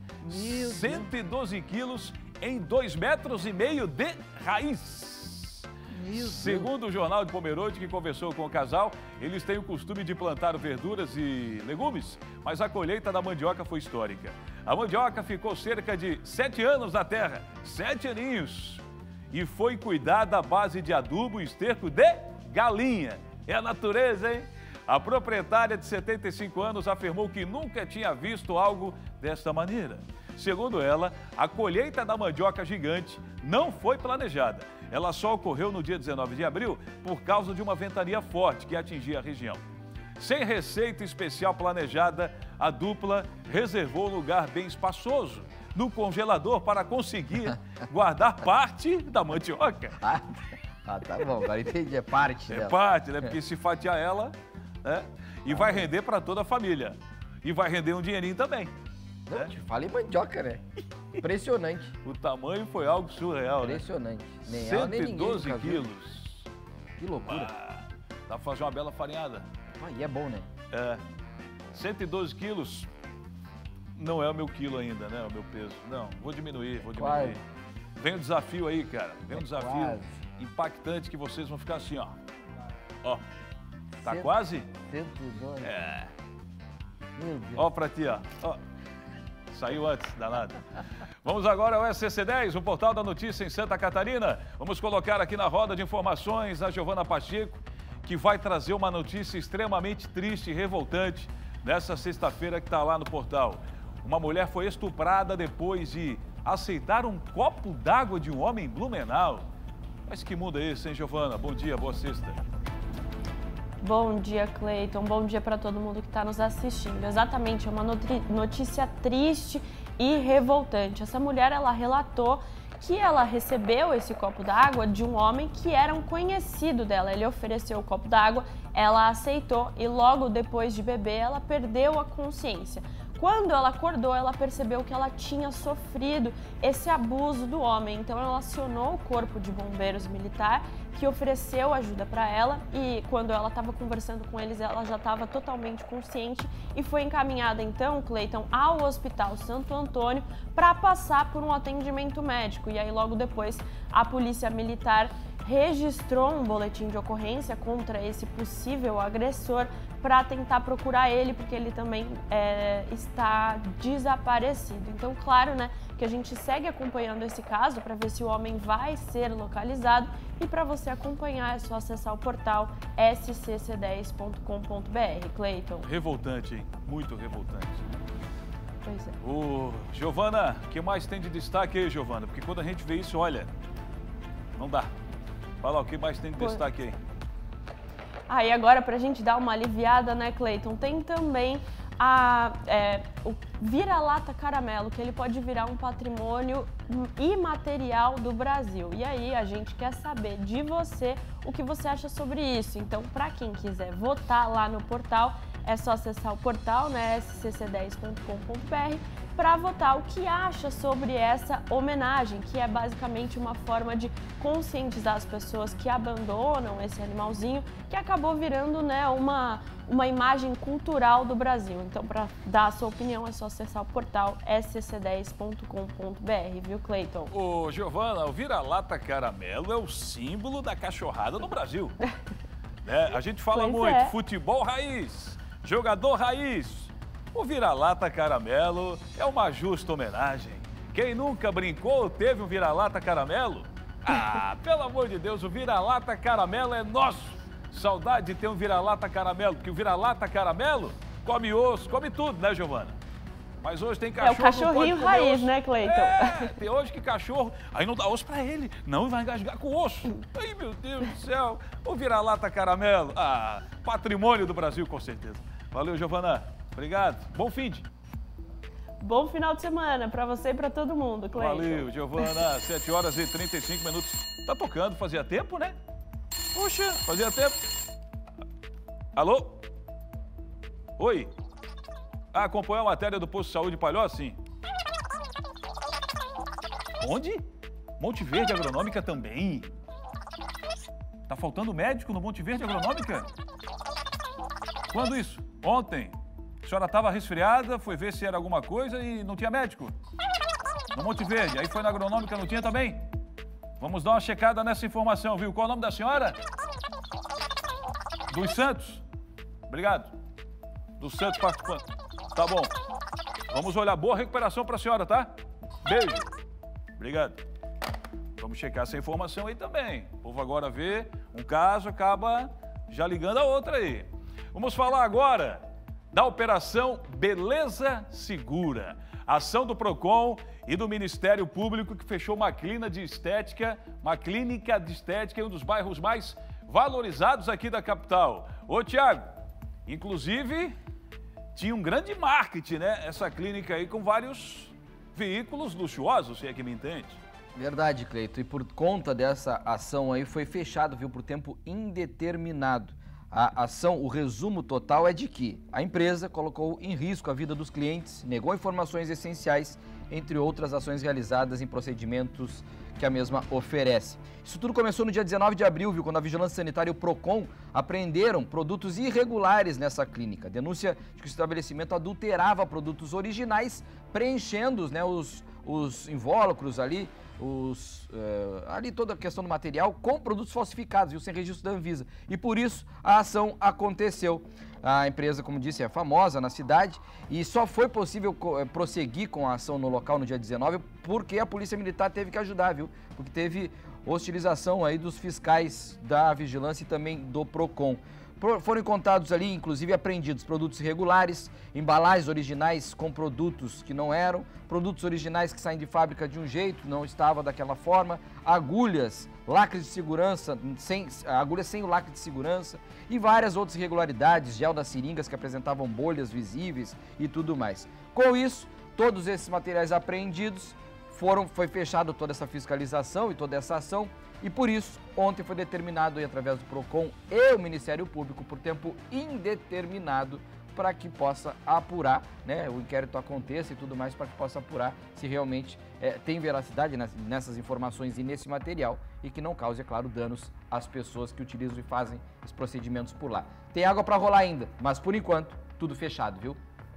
112 quilos em 2,5 metros de raiz. Segundo o Jornal de Pomerode, que conversou com o casal, eles têm o costume de plantar verduras e legumes, mas a colheita da mandioca foi histórica. A mandioca ficou cerca de 7 anos na terra, 7 aninhos. E foi cuidada à base de adubo e esterco de galinha. É a natureza, hein? A proprietária de 75 anos afirmou que nunca tinha visto algo desta maneira. Segundo ela, a colheita da mandioca gigante não foi planejada. Ela só ocorreu no dia 19 de abril por causa de uma ventania forte que atingia a região. Sem receita especial planejada, a dupla reservou um lugar bem espaçoso no congelador para conseguir guardar parte da mandioca. Tá bom, agora entendi, é parte dela. É parte, né? Porque se fatiar ela, né? E vai render para toda a família. E vai render um dinheirinho também. Não, né? Te fala em mandioca, né? Impressionante. O tamanho foi algo surreal, impressionante. Né? Nem 112 ela, nem quilos. Que loucura. Dá pra fazer uma bela farinhada. E é bom, né? 112 quilos. Não é o meu quilo ainda, né? O meu peso. Não, vou diminuir, vou diminuir. Quase. Vem um desafio aí, cara. Vem um desafio quase. impactante que vocês vão ficar assim, ó. Ó. Tá quase? 102. É. Meu Deus. Ó pra ti, ó. Ó. Saiu antes, danado. Vamos agora ao SCC10, o portal da notícia em Santa Catarina. Vamos colocar aqui na roda de informações a Giovana Pacheco, que vai trazer uma notícia extremamente triste e revoltante nessa sexta-feira que está lá no portal. Uma mulher foi estuprada depois de aceitar um copo d'água de um homem em Blumenau. Mas que mundo é esse, hein, Giovana? Bom dia, boa sexta. Bom dia, Cleiton. Bom dia para todo mundo que está nos assistindo. Exatamente, é uma notícia triste e revoltante. Essa mulher, ela relatou que ela recebeu esse copo d'água de um homem que era um conhecido dela. Ele ofereceu o copo d'água, ela aceitou e logo depois de beber, ela perdeu a consciência. Quando ela acordou, ela percebeu que ela tinha sofrido esse abuso do homem. Então, ela acionou o corpo de bombeiros militar, que ofereceu ajuda para ela. E quando ela estava conversando com eles, ela já estava totalmente consciente e foi encaminhada, então, Cleiton, ao Hospital Santo Antônio para passar por um atendimento médico. E aí, logo depois, a Polícia Militar registrou um boletim de ocorrência contra esse possível agressor para tentar procurar ele, porque ele também está desaparecido. Então, claro, né, que a gente segue acompanhando esse caso para ver se o homem vai ser localizado, e para você acompanhar é só acessar o portal scc10.com.br. Cleiton. Revoltante, hein? Muito revoltante. Pois é. Giovana, o que mais tem de destaque aí, Giovana? Porque quando a gente vê isso, olha, não dá. Fala, o que mais tem de destaque aí? E agora, para a gente dar uma aliviada, né, Cleiton, tem também o vira-lata caramelo, que ele pode virar um patrimônio imaterial do Brasil. E aí, a gente quer saber de você o que você acha sobre isso. Então, para quem quiser votar lá no portal, é só acessar o portal, né, scc10.com.br, para votar o que acha sobre essa homenagem, que é basicamente uma forma de conscientizar as pessoas que abandonam esse animalzinho, que acabou virando, né, uma imagem cultural do Brasil. Então, para dar a sua opinião, é só acessar o portal scc10.com.br, viu, Cleiton? Ô, Giovana, o vira-lata caramelo é o símbolo da cachorrada no Brasil. A gente fala muito, futebol raiz, jogador raiz. O vira-lata caramelo é uma justa homenagem. Quem nunca brincou teve um vira-lata caramelo? Pelo amor de Deus, o vira-lata caramelo é nosso. Saudade de ter um vira-lata caramelo, porque o vira-lata caramelo come osso, come tudo, né, Giovana? Mas hoje tem cachorro. É o cachorrinho raiz, osso, né, Cleiton? Tem hoje que cachorro, aí não dá osso pra ele, não vai engasgar com osso. Ai, meu Deus do céu. O vira-lata caramelo, patrimônio do Brasil, com certeza. Valeu, Giovana. Obrigado. Bom fim de. Bom final de semana para você e para todo mundo, Cleiton. Valeu, Giovana. 7 horas e 35 minutos. Tá tocando, fazia tempo, né? Puxa, fazia tempo. Alô? Oi? Acompanhou a matéria do Posto de Saúde Palhoça? Sim. Onde? Monte Verde Agronômica também. Tá faltando médico no Monte Verde Agronômica? Quando isso? Ontem. A senhora estava resfriada, foi ver se era alguma coisa e não tinha médico. No Monte Verde. Aí foi na Agronômica, não tinha também? Vamos dar uma checada nessa informação, viu? Qual é o nome da senhora? Dos Santos. Obrigado. Dos Santos participando. Tá bom. Vamos olhar. Boa recuperação para a senhora, tá? Beijo. Obrigado. Vamos checar essa informação aí também. O povo agora vê um caso, acaba já ligando a outra aí. Vamos falar agora da Operação Beleza Segura. Ação do PROCON e do Ministério Público, que fechou uma clínica de estética em um dos bairros mais valorizados aqui da capital. Ô, Tiago, inclusive, tinha um grande marketing, né? Essa clínica aí com vários veículos luxuosos, se é que me entende. Verdade, Cleiton. E por conta dessa ação aí, foi fechado, viu, por tempo indeterminado. A ação, o resumo total é de que a empresa colocou em risco a vida dos clientes, negou informações essenciais, entre outras ações realizadas em procedimentos que a mesma oferece. Isso tudo começou no dia 19 de abril, viu, quando a Vigilância Sanitária e o PROCON apreenderam produtos irregulares nessa clínica. Denúncia de que o estabelecimento adulterava produtos originais, preenchendo, né, os invólucros ali, ali toda a questão do material com produtos falsificados, viu, sem registro da Anvisa. E por isso a ação aconteceu. A empresa, como disse, é famosa na cidade e só foi possível prosseguir com a ação no local no dia 19 porque a Polícia Militar teve que ajudar, viu? Porque teve hostilização aí dos fiscais da Vigilância e também do PROCON. Foram encontrados ali, inclusive apreendidos, produtos irregulares, embalagens originais com produtos que não eram, produtos originais que saem de fábrica de um jeito, não estava daquela forma, agulhas, lacres de segurança, agulhas sem o lacre de segurança e várias outras irregularidades, gel das seringas que apresentavam bolhas visíveis e tudo mais. Com isso, todos esses materiais apreendidos, foi fechada toda essa fiscalização e toda essa ação e por isso ontem foi determinado aí, através do PROCON e o Ministério Público por tempo indeterminado para que possa apurar, né, o inquérito aconteça e tudo mais para que possa apurar se realmente tem veracidade nessas informações e nesse material e que não cause, é claro, danos às pessoas que utilizam e fazem os procedimentos por lá. Tem água para rolar ainda, mas por enquanto tudo fechado, viu?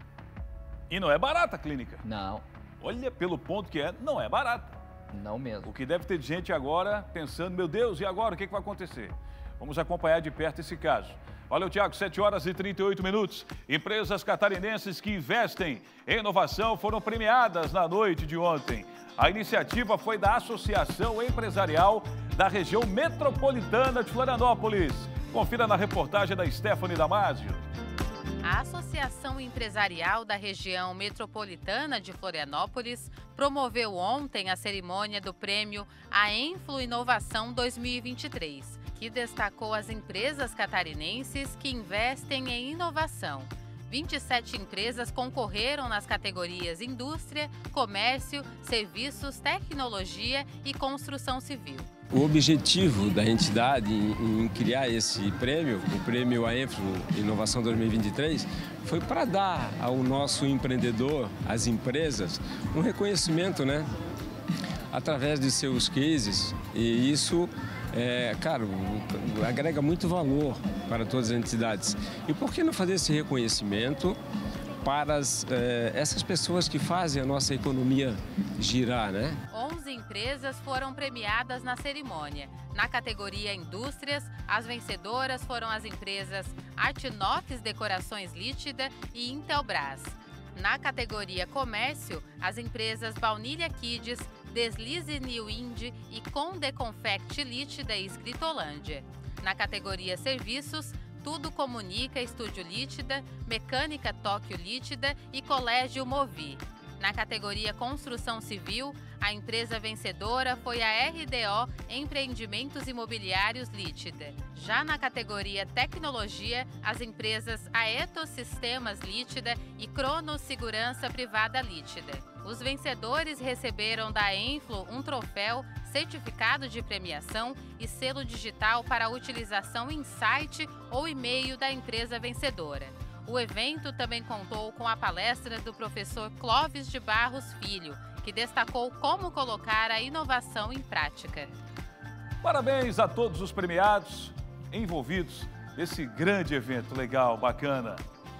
E não é barata a clínica? Não. Olha, pelo ponto que não é barata. Não mesmo. O que deve ter de gente agora pensando, meu Deus, e agora o que vai acontecer? Vamos acompanhar de perto esse caso. Olha o Tiago, 7 horas e 38 minutos. Empresas catarinenses que investem em inovação foram premiadas na noite de ontem. A iniciativa foi da Associação Empresarial da Região Metropolitana de Florianópolis. Confira na reportagem da Stephanie Damasio. A Associação Empresarial da Região Metropolitana de Florianópolis promoveu ontem a cerimônia do prêmio A Enflo Inovação 2023, que destacou as empresas catarinenses que investem em inovação. 27 empresas concorreram nas categorias Indústria, Comércio, Serviços, Tecnologia e Construção Civil. O objetivo da entidade em criar esse prêmio, o Prêmio A Enflo Inovação 2023, foi para dar ao nosso empreendedor, às empresas, um reconhecimento, né, através de seus cases, e isso agrega muito valor para todas as entidades. E por que não fazer esse reconhecimento para essas pessoas que fazem a nossa economia girar, né? 11 empresas foram premiadas na cerimônia. Na categoria Indústrias, as vencedoras foram as empresas Artinox Decorações Líquida e Intelbras. Na categoria Comércio, as empresas Baunilha Kids, Deslize New Indie e Conde Confect Líquida e Escritolândia. Na categoria Serviços, Tudo Comunica Estúdio Líquida, Mecânica Tóquio Líquida e Colégio Movi. Na categoria Construção Civil, a empresa vencedora foi a RDO Empreendimentos Imobiliários Líquida. Já na categoria Tecnologia, as empresas Aetos Sistemas Líquida e Cronos Segurança Privada Líquida. Os vencedores receberam da Enflo um troféu, certificado de premiação e selo digital para utilização em site ou e-mail da empresa vencedora. O evento também contou com a palestra do professor Clóvis de Barros Filho, que destacou como colocar a inovação em prática. Parabéns a todos os premiados envolvidos nesse grande evento legal, bacana.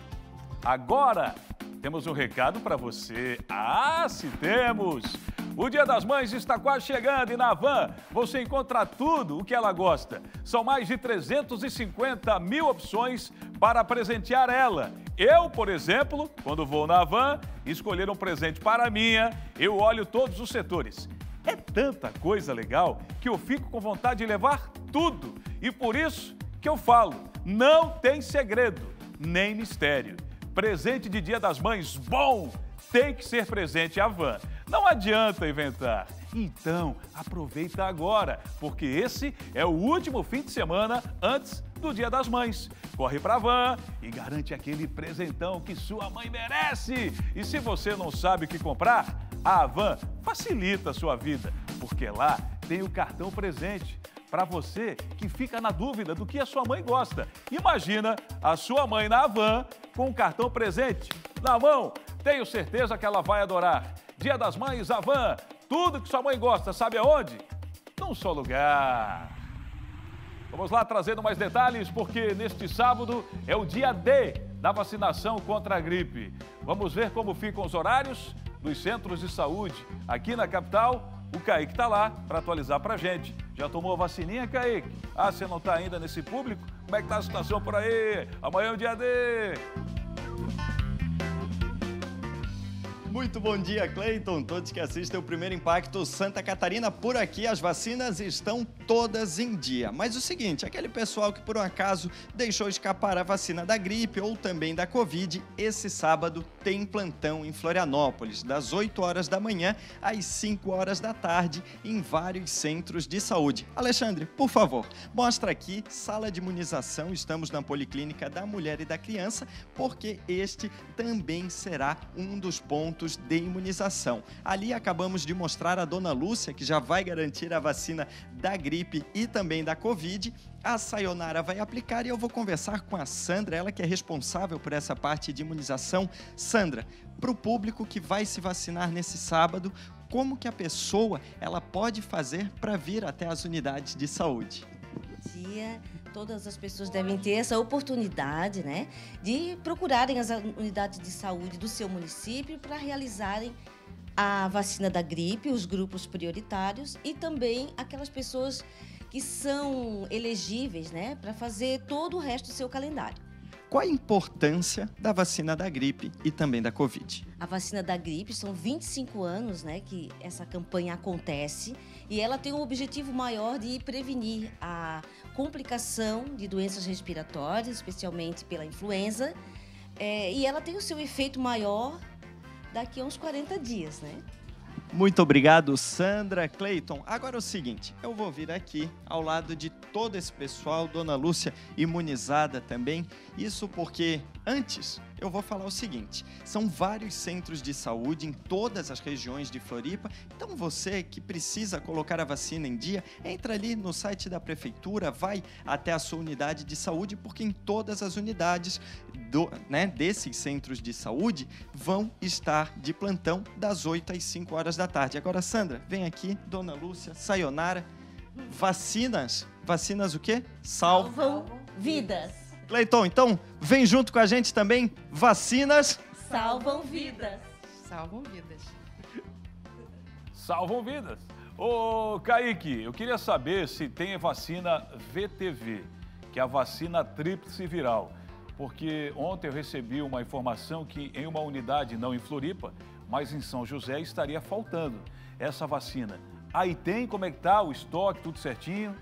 Agora, temos um recado para você. Ah, se temos! O Dia das Mães está quase chegando e na Van você encontra tudo o que ela gosta. São mais de 350 mil opções para presentear ela. Eu, por exemplo, quando vou na Van escolher um presente para a minha, eu olho todos os setores. É tanta coisa legal que eu fico com vontade de levar tudo. E por isso que eu falo, não tem segredo, nem mistério. Presente de Dia das Mães bom tem que ser presente à Van. Não adianta inventar. Então, aproveita agora, porque esse é o último fim de semana antes do Dia das Mães. Corre pra Van e garante aquele presentão que sua mãe merece. E se você não sabe o que comprar, a Van facilita a sua vida, porque lá tem o cartão presente para você que fica na dúvida do que a sua mãe gosta. Imagina a sua mãe na Havan com um cartão presente na mão. Tenho certeza que ela vai adorar. Dia das Mães, Havan, tudo que sua mãe gosta, sabe aonde? Num só lugar. Vamos lá trazendo mais detalhes, porque neste sábado é o dia D da vacinação contra a gripe. Vamos ver como ficam os horários dos centros de saúde aqui na capital. O Kaique está lá para atualizar para a gente. Já tomou a vacininha, Kaique? Ah, você não está ainda nesse público? Como é que está a situação por aí? Amanhã é o dia D. Muito bom dia, Cleiton. Todos que assistem o Primeiro Impacto Santa Catarina, por aqui as vacinas estão todas em dia. Mas o seguinte, aquele pessoal que por um acaso deixou escapar a vacina da gripe ou também da Covid, esse sábado tem plantão em Florianópolis, das 8 horas da manhã às 5 horas da tarde, em vários centros de saúde. Alexandre, por favor, mostra aqui, sala de imunização, estamos na Policlínica da Mulher e da Criança, porque este também será um dos pontos de imunização. Ali acabamos de mostrar a dona Lúcia, que já vai garantir a vacina da gripe e também da Covid. A Sayonara vai aplicar e eu vou conversar com a Sandra, ela que é responsável por essa parte de imunização. Sandra, para o público que vai se vacinar nesse sábado, como que a pessoa ela pode fazer para vir até as unidades de saúde? Bom dia. Todas as pessoas devem ter essa oportunidade, né, de procurarem as unidades de saúde do seu município para realizarem a vacina da gripe, os grupos prioritários e também aquelas pessoas que são elegíveis, né, para fazer todo o resto do seu calendário. Qual a importância da vacina da gripe e também da Covid? A vacina da gripe, são 25 anos, né, que essa campanha acontece e ela tem o objetivo maior de prevenir a complicação de doenças respiratórias, especialmente pela influenza, e ela tem o seu efeito maior daqui a uns 40 dias, né? Muito obrigado, Sandra. Cleiton, agora é o seguinte, eu vou vir aqui ao lado de todo esse pessoal, dona Lúcia imunizada também, isso porque antes eu vou falar o seguinte, são vários centros de saúde em todas as regiões de Floripa, então você que precisa colocar a vacina em dia, entra ali no site da prefeitura, vai até a sua unidade de saúde, porque em todas as unidades desses centros de saúde vão estar de plantão das 8 às 5 horas da tarde. Agora, Sandra, vem aqui, dona Lúcia, Sayonara, vacinas o quê? Salvam vidas. Cleiton, então, vem junto com a gente também, vacinas... Salvam vidas. Salvam vidas. Salvam vidas. Ô, Kaique, eu queria saber se tem a vacina VTV, que é a vacina tríplice viral. Porque ontem eu recebi uma informação que em uma unidade, não em Floripa, mas em São José, estaria faltando essa vacina. Aí tem, como é que tá o estoque, tudo certinho?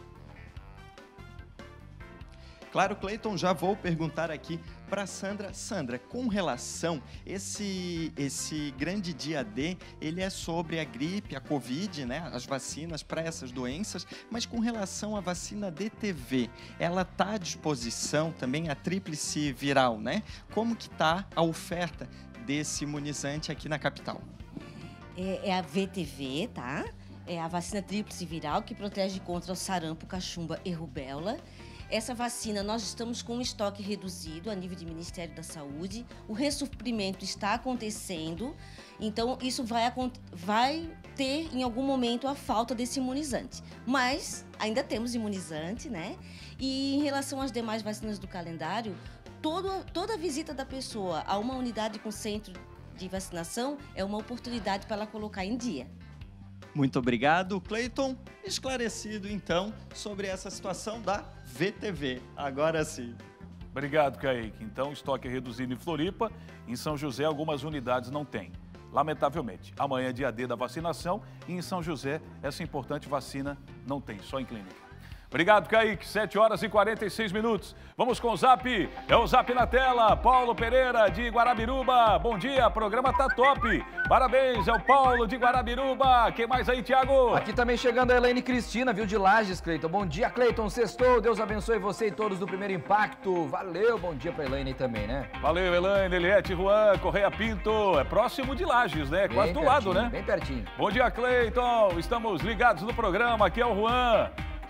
Claro, Cleiton, já vou perguntar aqui para Sandra. Sandra, com relação esse grande dia D, ele é sobre a gripe, a Covid, né, as vacinas para essas doenças, mas com relação à vacina DTV, ela está à disposição também, a tríplice viral, né? Como que está a oferta desse imunizante aqui na capital? É a VTV, tá? É a vacina tríplice viral que protege contra o sarampo, cachumba e rubéola. Essa vacina, nós estamos com um estoque reduzido a nível de Ministério da Saúde. O ressuprimento está acontecendo, então isso vai ter em algum momento a falta desse imunizante. Mas ainda temos imunizante, né? E em relação às demais vacinas do calendário, toda visita da pessoa a uma unidade com centro de vacinação é uma oportunidade para ela colocar em dia. Muito obrigado, Cleiton. Esclarecido, então, sobre essa situação da VTV. Agora sim. Obrigado, Kaique. Então, estoque é reduzido em Floripa. Em São José, algumas unidades não têm. Lamentavelmente. Amanhã é dia D da vacinação e em São José, essa importante vacina não tem, só em clínica. Obrigado, Kaique. 7 horas e 46 minutos. Vamos com o Zap. É o Zap na tela. Paulo Pereira, de Guarabiruba. Bom dia, programa tá top. Parabéns, é o Paulo de Guarabiruba. Quem mais aí, Thiago? Aqui também chegando a Elaine Cristina, viu, de Lages, Cleiton. Bom dia, Cleiton. Sextou. Deus abençoe você e todos do Primeiro Impacto. Valeu. Bom dia pra Elaine aí também, né? Valeu, Elaine, Eliette, Juan, Correia Pinto. É próximo de Lages, né? Bem quase do pertinho, lado, né? Bem pertinho. Bom dia, Cleiton. Estamos ligados no programa. Aqui é o Juan.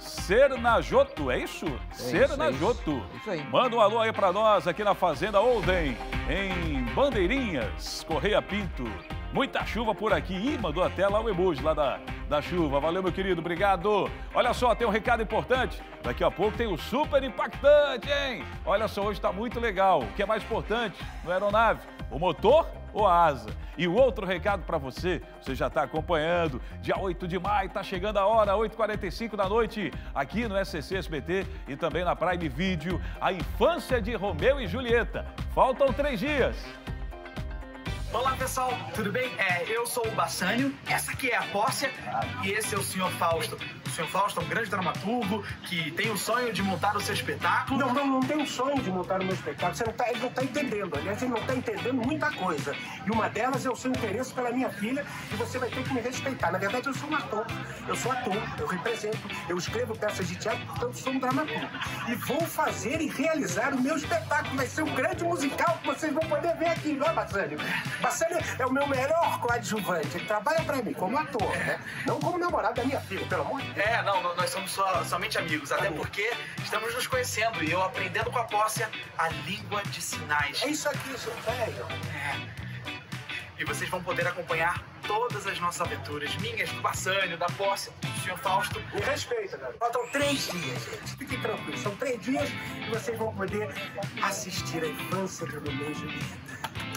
Sernajoto, é isso? Sernajoto. Isso aí. Manda um alô aí pra nós aqui na Fazenda Olden, em Bandeirinhas, Correia Pinto. Muita chuva por aqui. Ih, mandou até lá o emoji lá da chuva. Valeu, meu querido, obrigado. Olha só, tem um recado importante. Daqui a pouco tem o super impactante, hein? Olha só, hoje tá muito legal. O que é mais importante na aeronave? O motor ou a asa? E o outro recado para você já está acompanhando. Dia 8 de maio, tá chegando a hora, 8h45 da noite, aqui no SCC SBT e também na Prime Video, a infância de Romeu e Julieta. Faltam 3 dias. Olá pessoal, tudo bem? Eu sou o Bassânio, essa aqui é a Pórcia e esse é o Sr. Fausto. O Sr. Fausto é um grande dramaturgo que tem o sonho de montar o seu espetáculo. Não tem o sonho de montar o meu espetáculo, ele não tá entendendo. Aliás, ele não tá entendendo muita coisa. E uma delas é o seu interesse pela minha filha e você vai ter que me respeitar. Na verdade, eu sou um ator, eu represento, eu escrevo peças de teatro, portanto sou um dramaturgo. E vou fazer e realizar o meu espetáculo. Vai ser um grande musical que vocês vão poder ver aqui, não é, Bassânio? Bassânio é o meu melhor coadjuvante. Ele trabalha pra mim como ator, né? Não como namorado da minha filha, pelo amor de Deus. Nós somos somente amigos, até porque estamos nos conhecendo e eu aprendendo com a Pórcia a língua de sinais. É isso aqui, seu velho. E vocês vão poder acompanhar todas as nossas aventuras, minhas, do Bassânio, da Pórcia, do Sr. Fausto. Me respeita, galera. Faltam 3 dias, gente. Fiquem tranquilos. São 3 dias e vocês vão poder assistir a infância do Romeu e Julieta.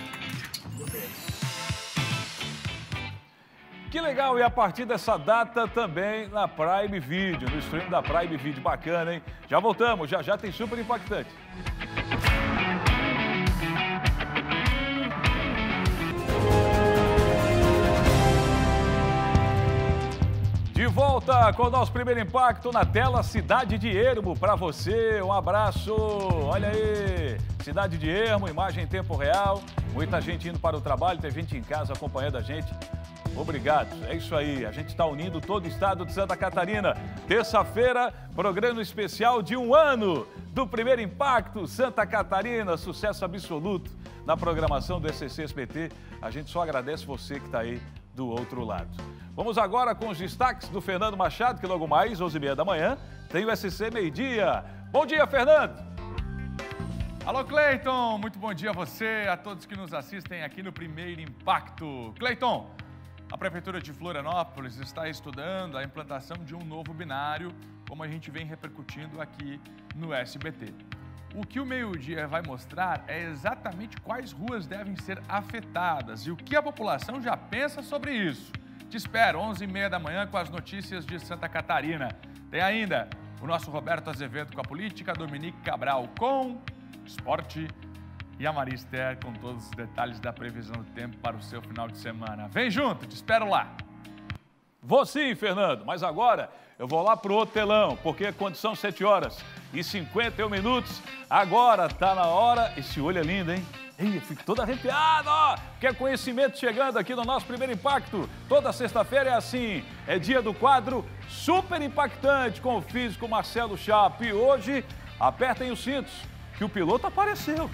Que legal, e a partir dessa data também na Prime Video, no stream da Prime Video. Bacana, hein? Já voltamos, já tem super impactante. De volta com o nosso primeiro impacto na tela, Cidade de Ermo, para você, um abraço, olha aí, Cidade de Ermo, imagem em tempo real, muita gente indo para o trabalho, tem gente em casa acompanhando a gente, obrigado, é isso aí, a gente está unindo todo o estado de Santa Catarina, terça-feira, programa especial de 1 ano do primeiro impacto, Santa Catarina, sucesso absoluto na programação do SCC SBT, a gente só agradece você que está aí do outro lado. Vamos agora com os destaques do Fernando Machado, que logo mais, 11h30 da manhã, tem o SCC Meio-Dia. Bom dia, Fernando! Alô, Cleiton! Muito bom dia a você, a todos que nos assistem aqui no Primeiro Impacto. Cleiton, a Prefeitura de Florianópolis está estudando a implantação de um novo binário, como a gente vem repercutindo aqui no SBT. O que o meio-dia vai mostrar é exatamente quais ruas devem ser afetadas e o que a população já pensa sobre isso. Te espero, 11h30 da manhã, com as notícias de Santa Catarina. Tem ainda o nosso Roberto Azevedo com a política, Dominique Cabral com esporte e a Marister com todos os detalhes da previsão do tempo para o seu final de semana. Vem junto, te espero lá. Vou sim, Fernando, mas agora eu vou lá pro outro telão, porque quando são 7h51, agora tá na hora, esse olho é lindo, hein? Ih, eu fico todo arrepiado, ó! Quer conhecimento chegando aqui no nosso primeiro impacto? Toda sexta-feira é assim, é dia do quadro Super Impactante com o físico Marcelo Chape. E hoje, apertem os cintos, que o piloto apareceu.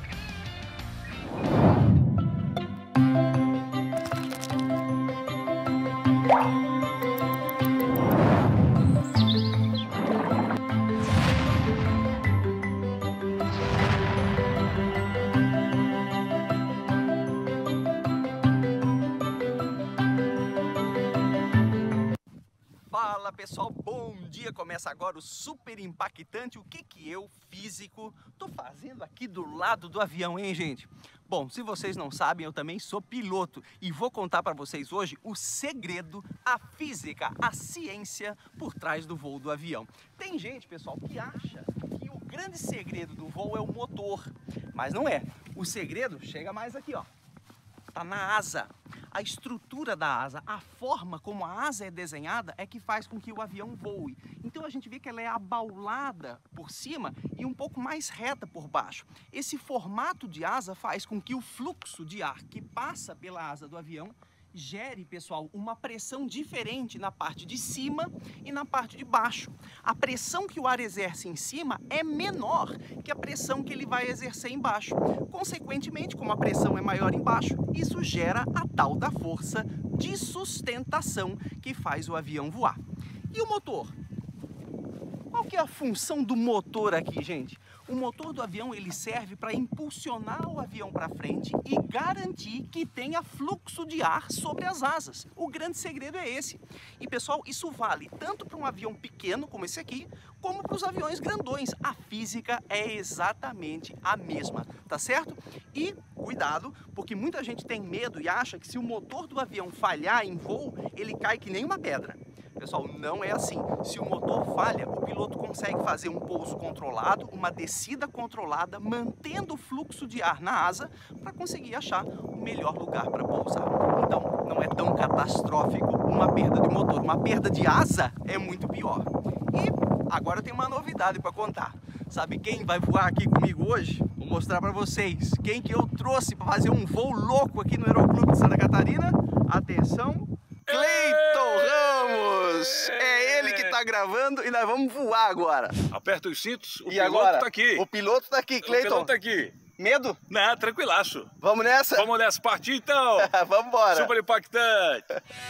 Pessoal, bom dia! Começa agora o Super Impactante. O que eu, físico, tô fazendo aqui do lado do avião, hein, gente? Bom, se vocês não sabem, eu também sou piloto e vou contar para vocês hoje o segredo, a física, a ciência por trás do voo do avião. Tem gente, pessoal, que acha que o grande segredo do voo é o motor, mas não é. O segredo chega mais aqui, ó. Tá na asa. A estrutura da asa, a forma como a asa é desenhada é que faz com que o avião voe. Então a gente vê que ela é abaulada por cima e um pouco mais reta por baixo. Esse formato de asa faz com que o fluxo de ar que passa pela asa do avião gere, pessoal, uma pressão diferente na parte de cima e na parte de baixo. A pressão que o ar exerce em cima é menor que a pressão que ele vai exercer embaixo. Consequentemente, como a pressão é maior embaixo, isso gera a tal da força de sustentação que faz o avião voar. E o motor? Qual que é a função do motor aqui, gente? O motor do avião ele serve para impulsionar o avião para frente e garantir que tenha fluxo de ar sobre as asas. O grande segredo é esse. E pessoal, isso vale tanto para um avião pequeno como esse aqui, como para os aviões grandões. A física é exatamente a mesma, tá certo? E cuidado, porque muita gente tem medo e acha que se o motor do avião falhar em voo, ele cai que nem uma pedra. Pessoal, não é assim. Se o motor falha, o piloto consegue fazer um pouso controlado, uma descida controlada, mantendo o fluxo de ar na asa para conseguir achar o melhor lugar para pousar. Então, não é tão catastrófico uma perda de motor. Uma perda de asa é muito pior. E agora tem uma novidade para contar. Sabe quem vai voar aqui comigo hoje? Vou mostrar para vocês. Quem que eu trouxe para fazer um voo louco aqui no Aeroclube de Santa Catarina? Atenção! Cleiton Ramos! É ele que tá gravando e nós vamos voar agora. Aperta os cintos, o E piloto agora? tá aqui. O piloto tá aqui, Cleiton. O piloto tá aqui. Medo? Não, tranquilaço. Vamos nessa? Vamos nessa, partir então. Vamos embora. Super impactante.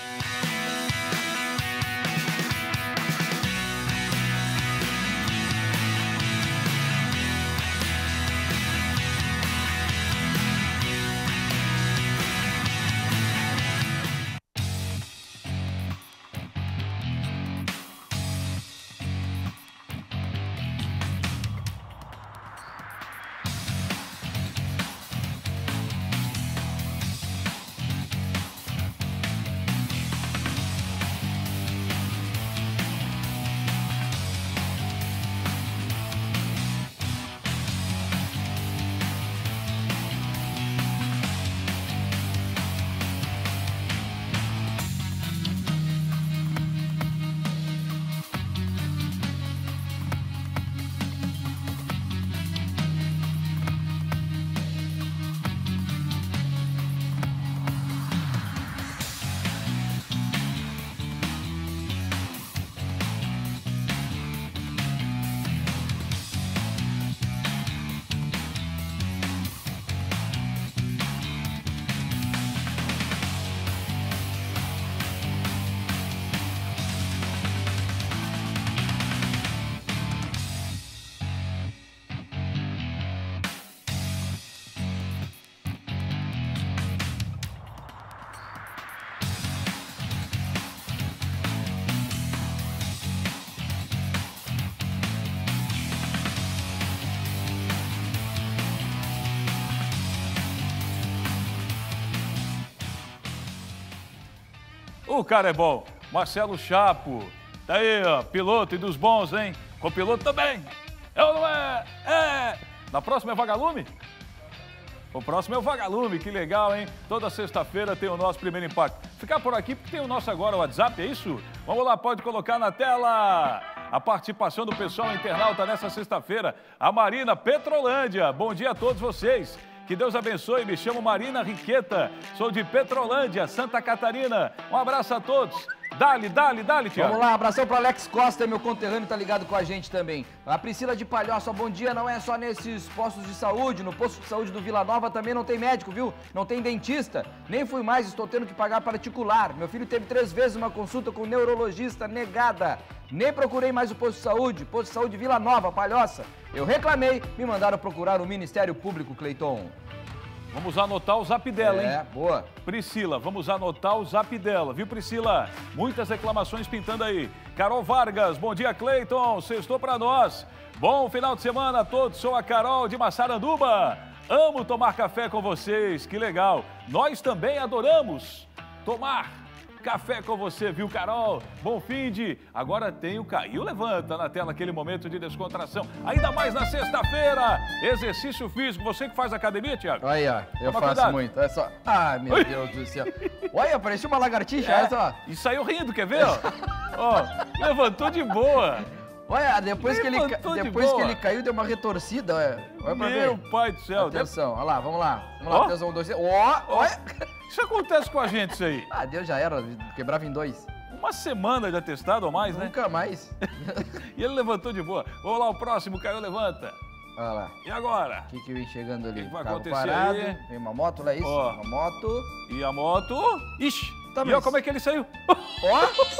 O cara é bom. Marcelo Chapo. Tá aí, ó, piloto e dos bons, hein? Copiloto também. É ou não é? É. Na próxima é Vagalume? O próximo é o Vagalume, que legal, hein? Toda sexta-feira tem o nosso primeiro impacto. Ficar por aqui porque tem o nosso agora, o WhatsApp, é isso? Vamos lá, pode colocar na tela a participação do pessoal internauta nessa sexta-feira. A Marina Petrolândia. Bom dia a todos vocês. Que Deus abençoe, me chamo Marina Riqueta, sou de Petrolândia, Santa Catarina. Um abraço a todos. Dale, Tiago. Vamos lá, abração para Alex Costa, meu conterrâneo, tá ligado com a gente também. A Priscila de Palhoça, bom dia, não é só nesses postos de saúde, no posto de saúde do Vila Nova também não tem médico, viu? Não tem dentista, nem fui mais, estou tendo que pagar particular. Meu filho teve 3 vezes uma consulta com o neurologista negada. Nem procurei mais o posto de saúde Vila Nova, Palhoça. Eu reclamei, me mandaram procurar o Ministério Público, Cleiton. Vamos anotar o zap dela, hein? É, boa. Priscila, vamos anotar o zap dela, viu, Priscila? Muitas reclamações pintando aí. Carol Vargas, bom dia, Cleiton, sextou pra nós. Bom final de semana a todos, sou a Carol de Massaranduba. Amo tomar café com vocês, que legal. Nós também adoramos tomar café com você, viu, Carol? Bom fim de... Agora tem o Caiu Levanta na tela, aquele momento de descontração. Ainda mais na sexta-feira, exercício físico. Você que faz academia, Tiago? Olha, eu faço cuidado. Muito. É só... Ai, meu Deus do céu. Olha, parecia uma lagartixa, olha só. E saiu rindo, quer ver, ó? Ó, levantou de boa. Olha, depois que ele caiu, deu uma retorcida, olha. Olha pra ver. Meu pai do céu. Atenção, olha lá, vamos lá. Vamos lá, atenção, 1, 2, 3. Ó, olha. Isso acontece com a gente, isso aí. Ah, Deus, já era, quebrava em 2. Uma semana de atestado ou mais, né? Nunca mais. E ele levantou de boa. Vamos lá, o próximo, Caiu Levanta. Olha lá. E agora? O que eu ia chegando ali? O que vai Carro acontecer parado, aí? Tem uma moto, lá é isso? Ó. Uma moto. E a moto... Ixi! Tá, e olha como é que ele saiu. Ó!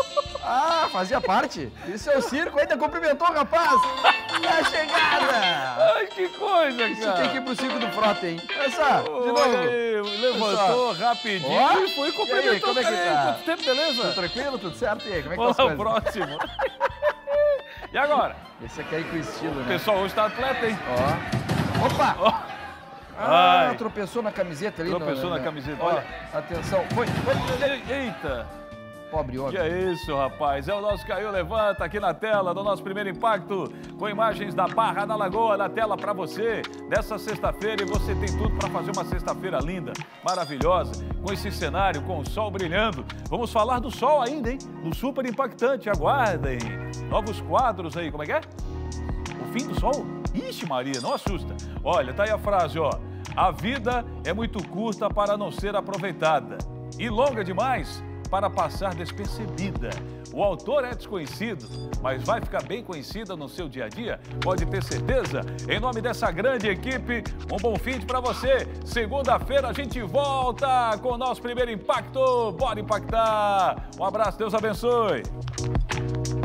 Ah, fazia parte. Isso é o circo, ainda cumprimentou o rapaz. É a chegada. Ai, que coisa, cara. Isso tem que ir pro circo do Frota, hein? Olha só, de novo. Olha aí, levantou rapidinho e foi cumprimentou. E aí, como é que tá? Quanto tempo, beleza? Tudo tranquilo, tudo certo? E aí, como é que Vamos tá as ao coisas? próximo. E agora? Esse aqui aí com estilo, né? O pessoal hoje tá atleta, hein? Ó. Opa! Ah, Ai. tropeçou na camiseta ali. Tropeçou na camiseta. Olha, atenção. Foi. Eita. Pobre homem. Que é isso, rapaz? É o nosso Caiu Levanta aqui na tela do nosso primeiro impacto, com imagens da Barra da Lagoa na tela para você dessa sexta-feira. E você tem tudo para fazer uma sexta-feira linda, maravilhosa, com esse cenário, com o sol brilhando. Vamos falar do sol ainda, hein? Do super impactante. Aguardem. Novos quadros aí. Como é que é? O fim do sol? Ixi, Maria, não assusta. Olha, tá aí a frase, ó. A vida é muito curta para não ser aproveitada e longa demais para passar despercebida. O autor é desconhecido, mas vai ficar bem conhecida no seu dia a dia, pode ter certeza. Em nome dessa grande equipe, um bom fim para você. Segunda-feira a gente volta com o nosso primeiro impacto. Bora impactar! Um abraço, Deus abençoe.